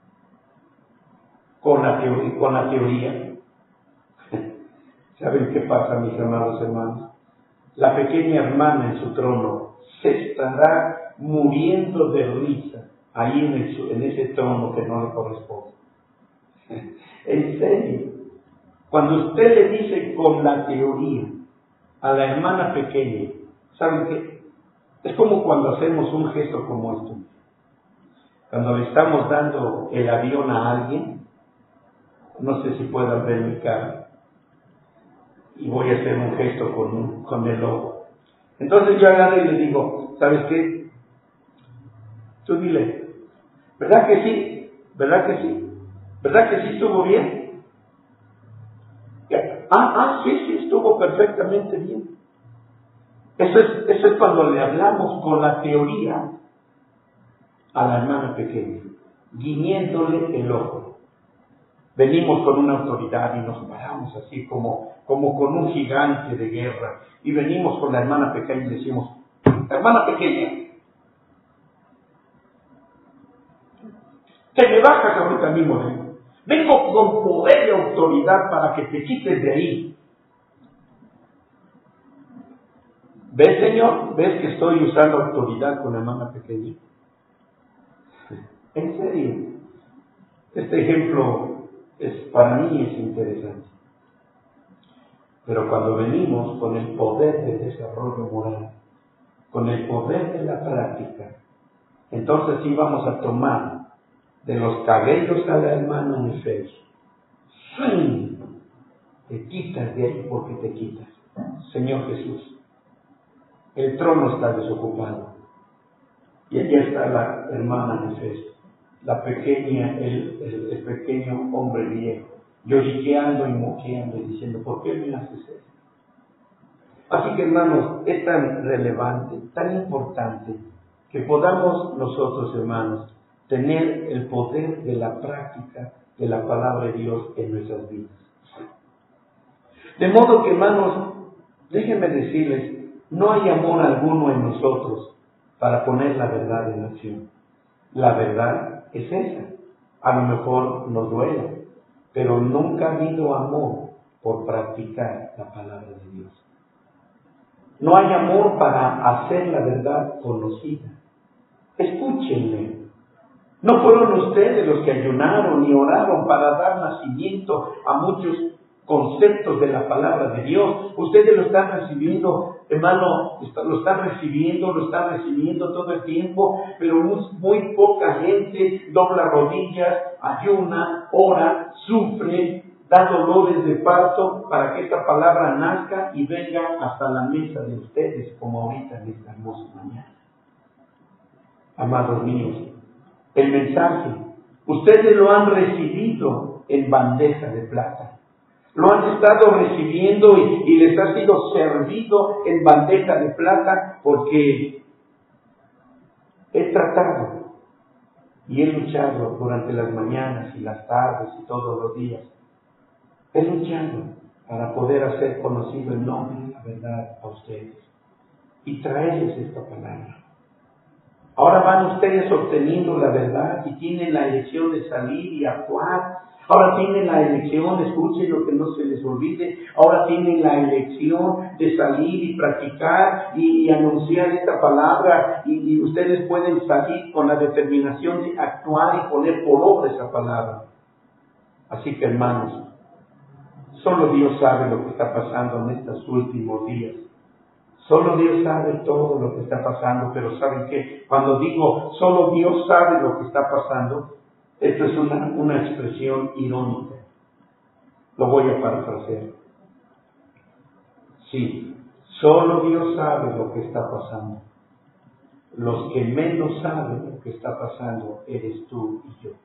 con la teoría. Con la teoría. ¿Saben qué pasa, mis amados hermanos? La pequeña hermana en su trono se estará muriendo de risa ahí en, el, en ese trono que no le corresponde. En serio, cuando usted le dice con la teoría a la hermana pequeña, ¿saben qué? Es como cuando hacemos un gesto como esto. Cuando le estamos dando el avión a alguien, no sé si puedan ver mi cara, y voy a hacer un gesto con, con el ojo. Entonces yo agarro y le digo, ¿sabes qué? Tú dile, ¿verdad que sí? ¿Verdad que sí? ¿Verdad que sí estuvo bien? Ah, ah, sí, sí, estuvo perfectamente bien. Eso es, eso es cuando le hablamos con la teoría a la hermana pequeña, guiñéndole el ojo. Venimos con una autoridad y nos paramos así como, como con un gigante de guerra. Y venimos con la hermana pequeña y decimos, hermana pequeña, te me bajas ahorita mismo de ahí. Vengo con poder y autoridad para que te quites de ahí. ¿Ves, Señor? ¿Ves que estoy usando autoridad con la hermana pequeña? En serio. Este ejemplo es, para mí es interesante. Pero cuando venimos con el poder del desarrollo moral, con el poder de la práctica, entonces sí vamos a tomar de los cabellos a la hermana en fe. ¡Sí! Te quitas de ahí porque te quitas. Señor Jesús, el trono está desocupado. Y allí está la hermana en fe, la pequeña, el, el, el pequeño hombre viejo, lloriqueando y moqueando y diciendo, ¿por qué me haces eso? Así que, hermanos, es tan relevante, tan importante, que podamos nosotros, hermanos, tener el poder de la práctica de la palabra de Dios en nuestras vidas. De modo que, hermanos, déjenme decirles, no hay amor alguno en nosotros para poner la verdad en acción. La verdad es esa. A lo mejor nos duele, pero nunca ha habido amor por practicar la palabra de Dios. No hay amor para hacer la verdad conocida. Escúchenme. No fueron ustedes los que ayunaron y oraron para dar nacimiento a muchos conceptos de la palabra de Dios. Ustedes lo están recibiendo, hermano, lo están recibiendo, lo están recibiendo todo el tiempo, pero muy, muy poca gente dobla rodillas, ayuna, ora, sufre, da dolores de parto para que esta palabra nazca y venga hasta la mesa de ustedes, como ahorita en esta hermosa mañana. Amados míos, el mensaje, ustedes lo han recibido en bandeja de plata. Lo han estado recibiendo y, y les ha sido servido en bandeja de plata porque he tratado y he luchado durante las mañanas y las tardes y todos los días. He luchado para poder hacer conocido el nombre de la verdad a ustedes y traerles esta palabra. Ahora van ustedes obteniendo la verdad y tienen la elección de salir y actuar. Ahora tienen la elección, escuchen lo que no se les olvide, ahora tienen la elección de salir y practicar y, y anunciar esta palabra y, y ustedes pueden salir con la determinación de actuar y poner por obra esa palabra. Así que, hermanos, solo Dios sabe lo que está pasando en estos últimos días. Solo Dios sabe todo lo que está pasando, pero ¿saben qué? Cuando digo solo Dios sabe lo que está pasando, esto es una, una expresión irónica. Lo voy a parafrasear. Sí, solo Dios sabe lo que está pasando. Los que menos saben lo que está pasando eres tú y yo.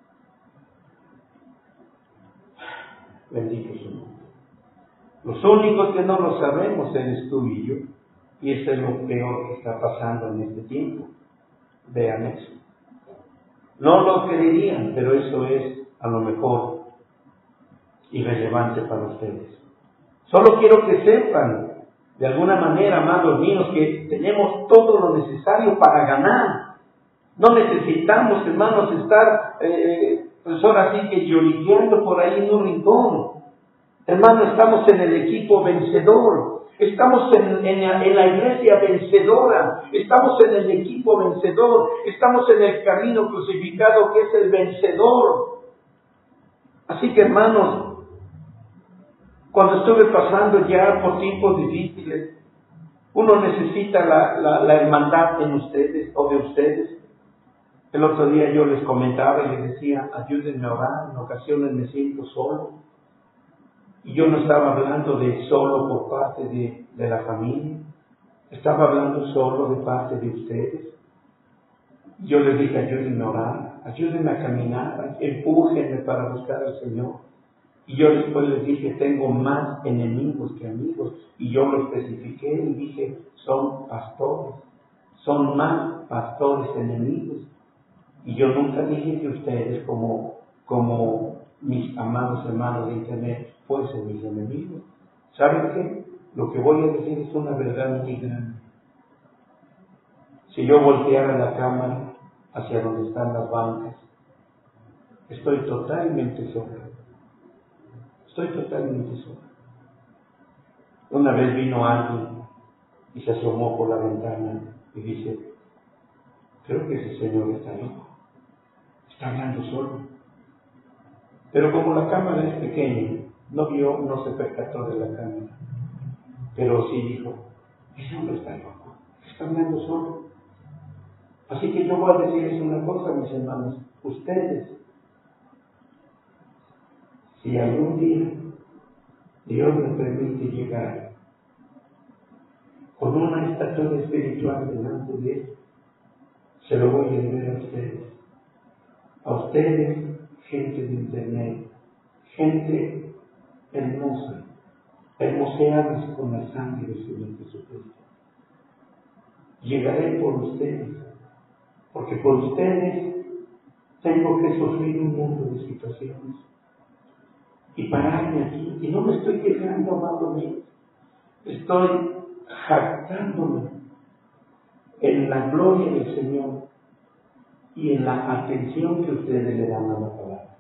Bendito su nombre. Los únicos que no lo sabemos eres tú y yo. Y eso es lo peor que está pasando en este tiempo. Vean eso. No lo creerían, pero eso es a lo mejor irrelevante para ustedes. Solo quiero que sepan, de alguna manera, amados míos, que tenemos todo lo necesario para ganar. No necesitamos, hermanos, estar eh, pues ahora sí que lloriqueando por ahí en un rincón. Hermano, estamos en el equipo vencedor. Estamos en, en, en la iglesia vencedora. Estamos en el equipo vencedor. Estamos en el camino crucificado que es el vencedor. Así que, hermanos, cuando estuve pasando ya por tiempos difíciles, uno necesita la, la, la hermandad en ustedes o de ustedes. El otro día yo les comentaba y les decía, ayúdenme a orar, en ocasiones me siento solo. Y yo no estaba hablando de solo por parte de, de la familia, estaba hablando solo de parte de ustedes. Yo les dije, ayúdenme a orar, ayúdenme a caminar, empújenme para buscar al Señor. Y yo después les dije, tengo más enemigos que amigos. Y yo lo especifiqué y dije, son pastores, son más pastores enemigos. Y yo nunca dije que ustedes, como, como mis amados hermanos de internet, fuesen mis enemigos. ¿Saben qué? Lo que voy a decir es una verdad muy grande. Si yo volteara la cámara hacia donde están las bancas, estoy totalmente solo. Estoy totalmente solo. Una vez vino alguien y se asomó por la ventana y dice, creo que ese señor está loco. Está hablando solo. Pero como la cámara es pequeña, no vio, no se percató de la cámara. Pero sí dijo, ese hombre está loco, está hablando solo. Así que yo voy a decirles una cosa, mis hermanos. Ustedes, si algún día Dios me permite llegar con una estatura espiritual delante de Él, se lo voy a deber a ustedes. A ustedes, gente de internet, gente hermosa, hermoseadas con la sangre del Señor Jesucristo. Llegaré por ustedes, porque por ustedes tengo que sufrir un mundo de situaciones y pararme aquí. Y no me estoy quejando, amado mío, estoy jactándome en la gloria del Señor y en la atención que ustedes le dan a la palabra.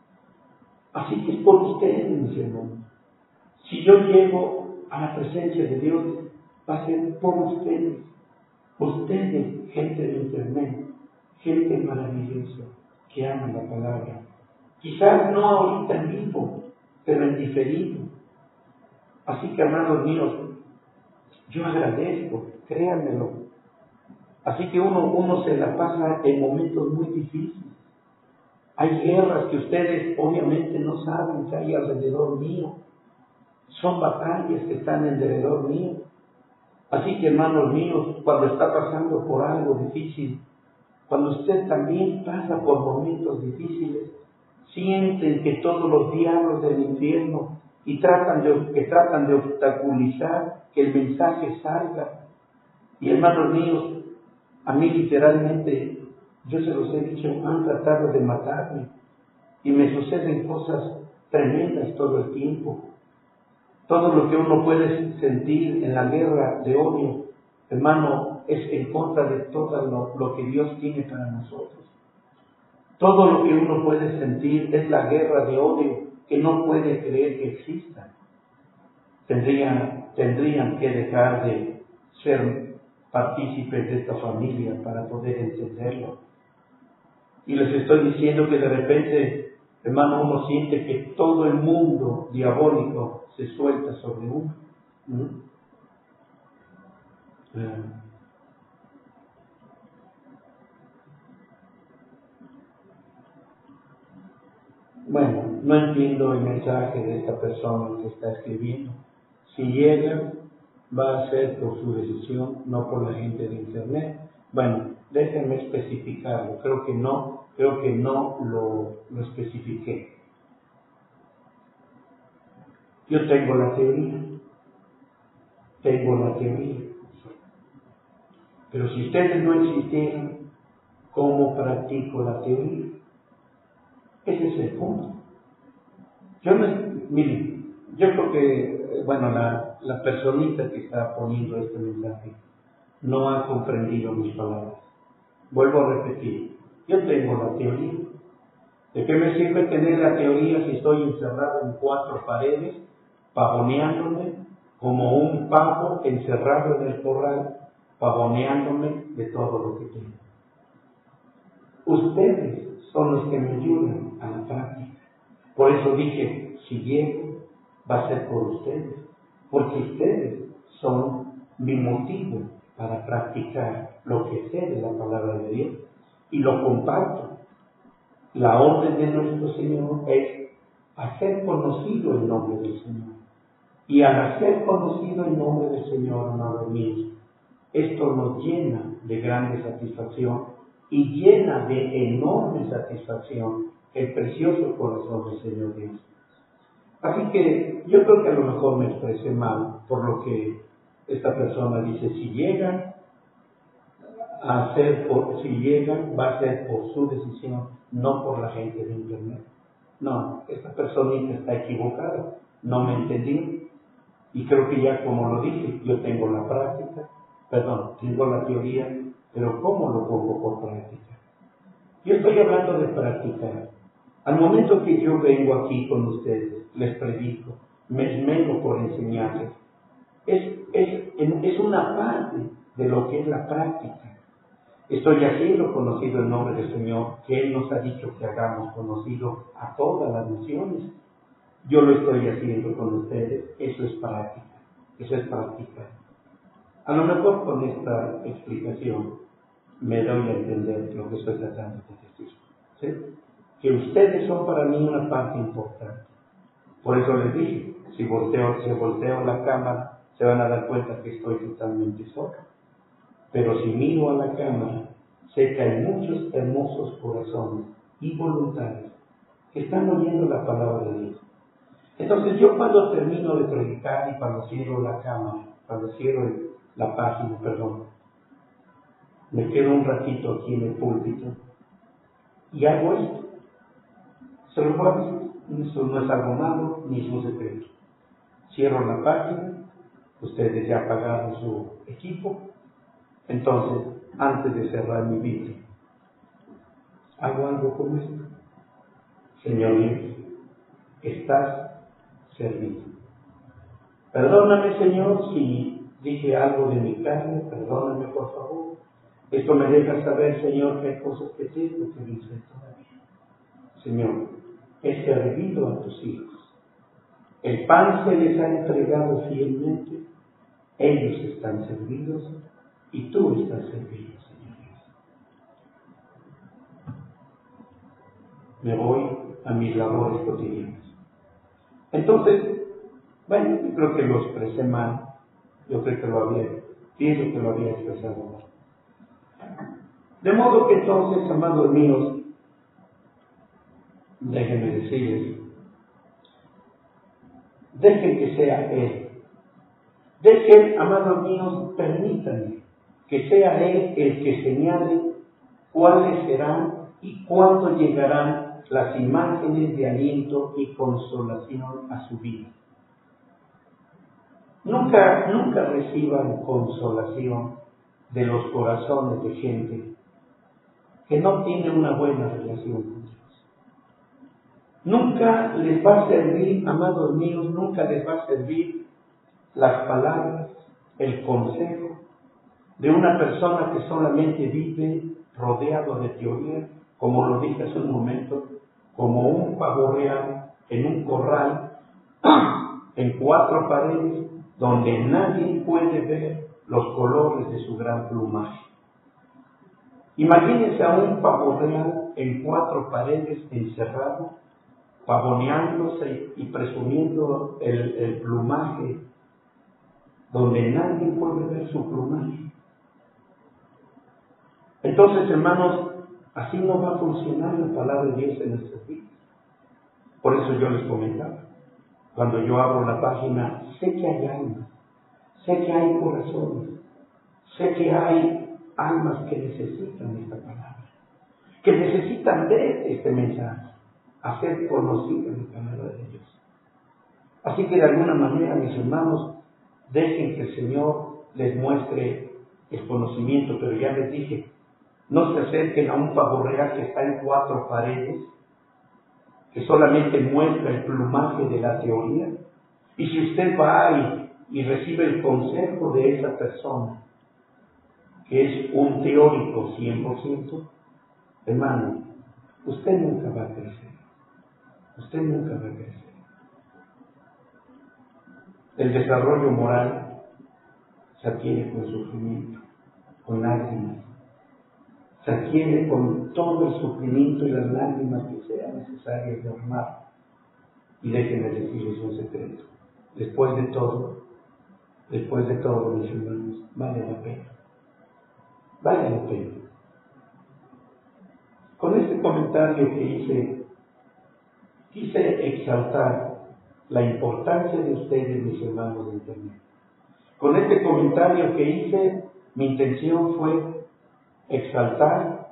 Así que es por ustedes, mis hermanos. Si yo llego a la presencia de Dios, va a ser por ustedes. Ustedes, gente de internet, gente maravillosa, que aman la palabra. Quizás no ahorita en vivo, pero en diferido. Así que, hermanos míos, yo agradezco, créanmelo. Así que uno, uno se la pasa en momentos muy difíciles. Hay guerras que ustedes obviamente no saben que hay alrededor mío. Son batallas que están alrededor mío. Así que, hermanos míos, cuando está pasando por algo difícil, cuando usted también pasa por momentos difíciles, sienten que todos los diablos del infierno y tratan de, que tratan de obstaculizar que el mensaje salga. Y, hermanos míos, a mí literalmente, yo se los he dicho, han tratado de matarme y me suceden cosas tremendas todo el tiempo. Todo lo que uno puede sentir en la guerra de odio, hermano, es en contra de todo lo, lo que Dios tiene para nosotros. Todo lo que uno puede sentir es la guerra de odio que no puede creer que exista. Tendrían, tendrían que dejar de ser partícipes de esta familia para poder entenderlo. Y les estoy diciendo que de repente, hermano, uno siente que todo el mundo diabólico se suelta sobre uno. ¿Mm? Eh. Bueno, no entiendo el mensaje de esta persona que está escribiendo. Si llega, va a ser por su decisión, no por la gente de internet. Bueno, déjenme especificarlo. Creo que no, creo que no lo, lo especifiqué. Yo tengo la teoría, tengo la teoría. Pero si ustedes no existieran, ¿cómo practico la teoría? Ese es el punto. Yo no, miren, yo creo que, bueno, la, la personita que está poniendo este mensaje no ha comprendido mis palabras. Vuelvo a repetir, yo tengo la teoría. ¿De qué me sirve tener la teoría si estoy encerrado en cuatro paredes, pavoneándome como un pavo encerrado en el corral, pavoneándome de todo lo que tengo? Ustedes son los que me ayudan a la práctica. Por eso dije, si llego, va a ser por ustedes, porque ustedes son mi motivo para practicar lo que sé de la palabra de Dios y lo comparto. La orden de nuestro Señor es hacer conocido el nombre del Señor. Y al hacer conocido el nombre del Señor, amados míos, esto nos llena de grande satisfacción y llena de enorme satisfacción el precioso corazón del Señor Dios. Así que yo creo que a lo mejor me expresé mal por lo que esta persona dice, si llegan a hacer, por, si llegan, va a ser por su decisión, no por la gente de internet. No, esta personita está equivocada, no me entendió. Y creo que ya como lo dije, yo tengo la práctica, perdón, tengo la teoría, pero ¿cómo lo pongo por práctica? Yo estoy hablando de practicar. Al momento que yo vengo aquí con ustedes, les predico, me esmero por enseñarles, es, es, es una parte de lo que es la práctica. Estoy haciendo conocido el nombre del Señor, que Él nos ha dicho que hagamos conocido a todas las naciones. Yo lo estoy haciendo con ustedes, eso es práctica, eso es practicar. A lo mejor con esta explicación me doy a entender lo que estoy tratando de decir, ¿sí? Que ustedes son para mí una parte importante. Por eso les dije, si volteo, si volteo la cámara, se van a dar cuenta que estoy totalmente solo. Pero si miro a la cámara, sé que hay muchos hermosos corazones y voluntades que están oyendo la palabra de Dios. Entonces yo cuando termino de predicar y cuando cierro la cámara, cuando cierro el, la página, perdón, me quedo un ratito aquí en el púlpito y hago esto. Se lo voy a decir, eso no es algo malo ni es un secreto. Cierro la página, ustedes ya apagaron su equipo, entonces antes de cerrar mi Biblia, hago algo como esto. Señor Dios, estás servido. Perdóname, Señor, si dije algo de mi carne, perdóname por favor. Esto me deja saber, Señor, que hay cosas que tengo que vencer todavía. Señor, he servido a tus hijos. El pan se les ha entregado fielmente, ellos están servidos y tú estás servido, Señor Dios. Me voy a mis labores cotidianas. Entonces, bueno, yo creo que lo expresé mal, yo creo que lo había, pienso que lo había expresado mal. De modo que entonces, amados míos, déjenme decirles, dejen que sea Él. Dejen, amados míos, permítanme que sea Él el que señale cuáles serán y cuándo llegarán las imágenes de aliento y consolación a su vida. Nunca, nunca reciban consolación de los corazones de gente que no tiene una buena relación con Dios. Nunca les va a servir, amados míos, nunca les va a servir las palabras, el consejo de una persona que solamente vive rodeado de teoría, como lo dije hace un momento, como un pavo real en un corral, en cuatro paredes, donde nadie puede ver los colores de su gran plumaje. Imagínense a un pavo real en cuatro paredes encerrado, pavoneándose y presumiendo el, el plumaje, donde nadie puede ver su plumaje. Entonces, hermanos, así no va a funcionar la palabra de Dios en nuestras vidas. Por eso yo les comentaba, cuando yo abro la página, sé que hay almas, sé que hay corazones, sé que hay almas que necesitan esta palabra, que necesitan ver este mensaje, hacer conocida la palabra de Dios. Así que de alguna manera, mis hermanos, dejen que el Señor les muestre el conocimiento, pero ya les dije, no se acerquen a un pavo real que está en cuatro paredes, que solamente muestra el plumaje de la teoría. Y si usted va y, y recibe el consejo de esa persona, que es un teórico cien por ciento, hermano, usted nunca va a crecer. Usted nunca va a crecer. El desarrollo moral se adquiere con sufrimiento, con lágrimas. Se adquiere con todo el sufrimiento y las lágrimas que sean necesarias derramar. Y déjenme decirles un secreto. Después de todo, después de todo, mis hermanos, vale la pena. Vale la pena. Con este comentario que hice, quise exaltar la importancia de ustedes, mis hermanos de Internet. Con este comentario que hice, mi intención fue exaltar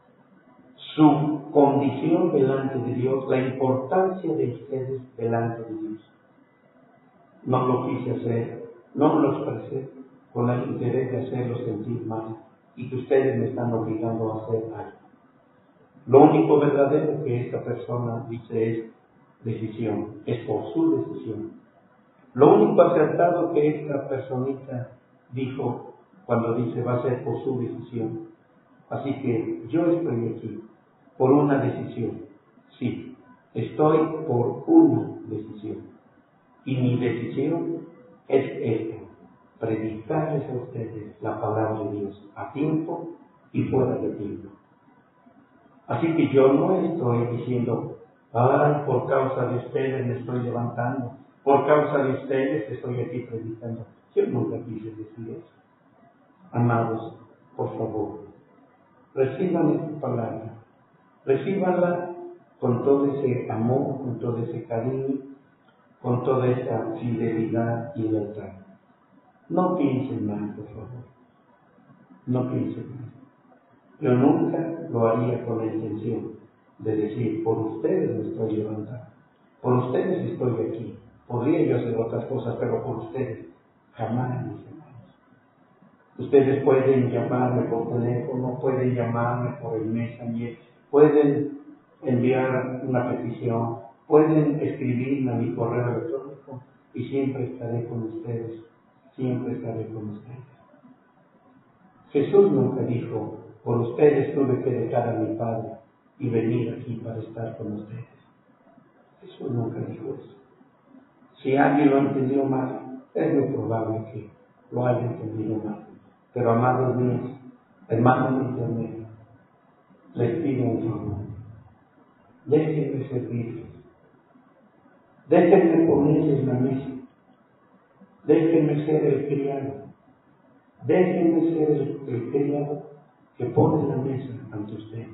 su condición delante de Dios, la importancia de ustedes delante de Dios. No lo quise hacer, no lo expresé con el interés de hacerlos sentir mal y que ustedes me están obligando a hacer algo. Lo único verdadero que esta persona dice es decisión, es por su decisión. Lo único acertado que esta personita dijo cuando dice va a ser por su decisión. Así que yo estoy aquí por una decisión. Sí, estoy por una decisión. Y mi decisión es esta: predicarles a ustedes la palabra de Dios a tiempo y fuera de tiempo. Así que yo no estoy diciendo, ay, por causa de ustedes me estoy levantando, por causa de ustedes estoy aquí predicando. Yo nunca quise decir eso. Amados, por favor, reciban esta palabra, recíbanla con todo ese amor, con todo ese cariño, con toda esa fidelidad y lealtad. No piensen mal, por favor. No piensen mal. Yo nunca lo haría con la intención de decir, por ustedes me estoy levantando, por ustedes estoy aquí. Podría yo hacer otras cosas, pero por ustedes jamás, mis hermanos. Ustedes pueden llamarme por teléfono, pueden llamarme por el Messenger, pueden enviar una petición, pueden escribirme a mi correo electrónico y siempre estaré con ustedes, siempre estaré con ustedes. Jesús nunca dijo, por ustedes tuve que dejar a mi Padre y venir aquí para estar con ustedes. Jesús nunca dijo eso. Si alguien lo entendió mal, es muy probable que lo haya entendido mal. Pero amados míos, hermanos de Internet, les pido un favor. Déjenme servirles. Déjenme ponerles la mesa. Déjenme ser el criado. Déjenme ser el, el criado que pone la mesa ante ustedes.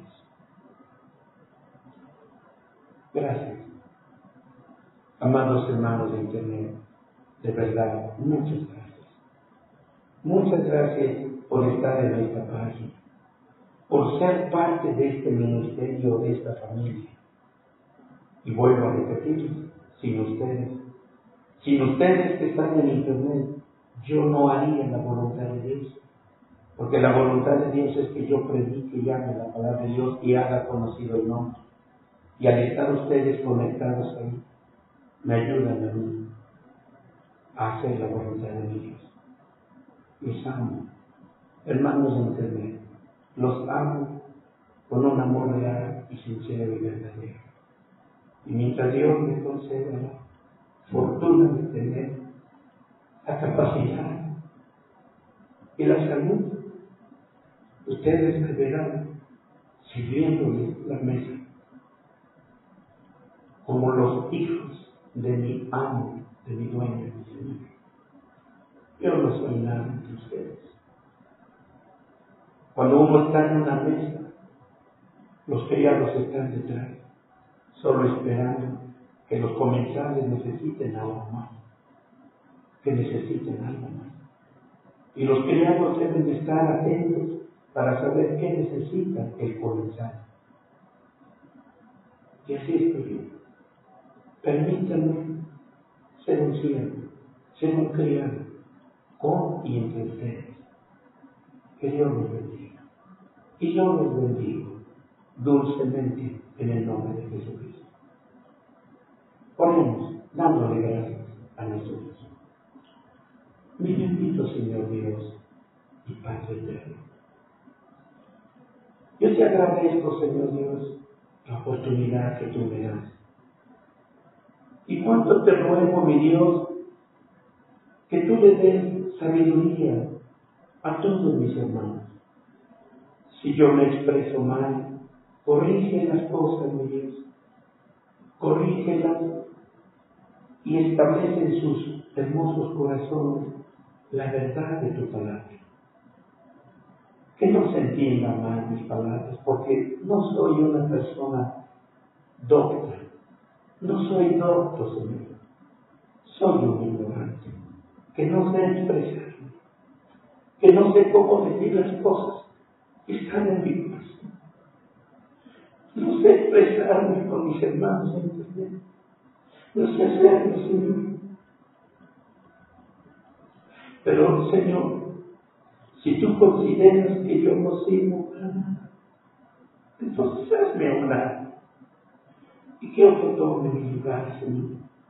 Gracias. Amados hermanos de Internet, de verdad, muchas gracias. Muchas gracias por estar en esta página, por ser parte de este ministerio, de esta familia. Y vuelvo a repetir, sin ustedes, sin ustedes que están en Internet, yo no haría la voluntad de Dios. Porque la voluntad de Dios es que yo predique y hable la palabra de Dios y haga conocido el nombre. Y al estar ustedes conectados ahí, me ayudan a mí a hacer la voluntad de Dios. Los amo, hermanos de Internet, los amo con un amor real y sincero y verdadero. Y mientras Dios me conceda la fortuna de tener la capacidad y la salud, ustedes me verán sirviéndoles la mesa como los hijos de mi amo, de mi dueño, de mi Señor. Yo no soy nada entre ustedes. Cuando uno está en una mesa, los criados están detrás, solo esperando que los comensales necesiten algo más, que necesiten algo más. Y los criados deben de estar atentos para saber qué necesita el comensal. Y así estoy yo. Permítanme ser un siervo, ser un criado, con y entre ustedes. Que Dios los bendiga. Y yo los bendigo dulcemente en el nombre de Jesucristo. oremos dándole gracias a nuestro Dios. Mi bendito Señor Dios y Padre eterno, yo te agradezco, Señor Dios, la oportunidad que tú me das. Y cuánto te ruego, mi Dios, que tú le des sabiduría a todos mis hermanos. Si yo me expreso mal, corrige las cosas, mi Dios. Corrígelas y establece en sus hermosos corazones la verdad de tu palabra. Que no se entiendan mal mis palabras, porque no soy una persona docta. No soy docto, Señor. Soy un ignorante, que no sé expresarme, que no sé cómo decir las cosas que están en mi corazón. No sé expresarme con mis hermanos en internet. No sé hacerlo, Señor. Pero, Señor, si tú consideras que yo no sirvo para nada, entonces hazme a un lado y que otro tome mi lugar, Señor,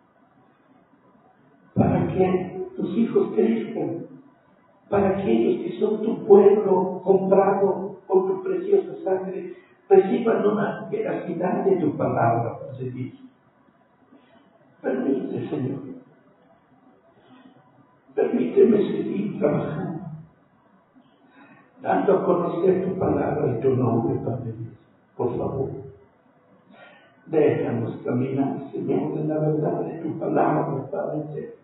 para que tus hijos crezcan, para que ellos que son tu pueblo comprado por tu preciosa sangre reciban una veracidad de tu palabra, Padre Dios. Permite, Señor, permíteme seguir trabajando, dando a conocer tu palabra y tu nombre, Padre Dios. Por favor, déjanos caminar, Señor, en la verdad de tu palabra, Padre eterno.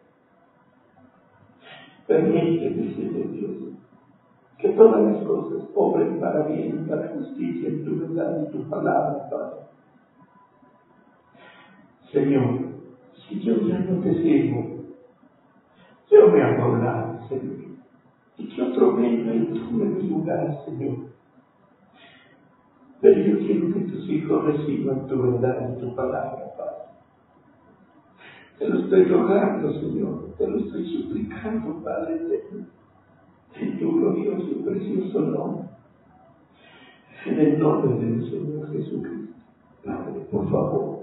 Permíteme, Señor Dios, que todas las cosas obren para bien, para justicia en tu verdad y tu palabra, Padre. Señor, si yo ya no te sirvo, yo me hago a un lado, Señor, y que otro venga y tome mi lugar, Señor. Pero yo quiero que tus hijos reciban tu verdad y tu palabra, Padre. Te lo estoy rogando, Señor, te lo estoy suplicando, Padre eterno, en tu glorioso y precioso nombre, en el nombre del Señor Jesucristo. Padre, por favor,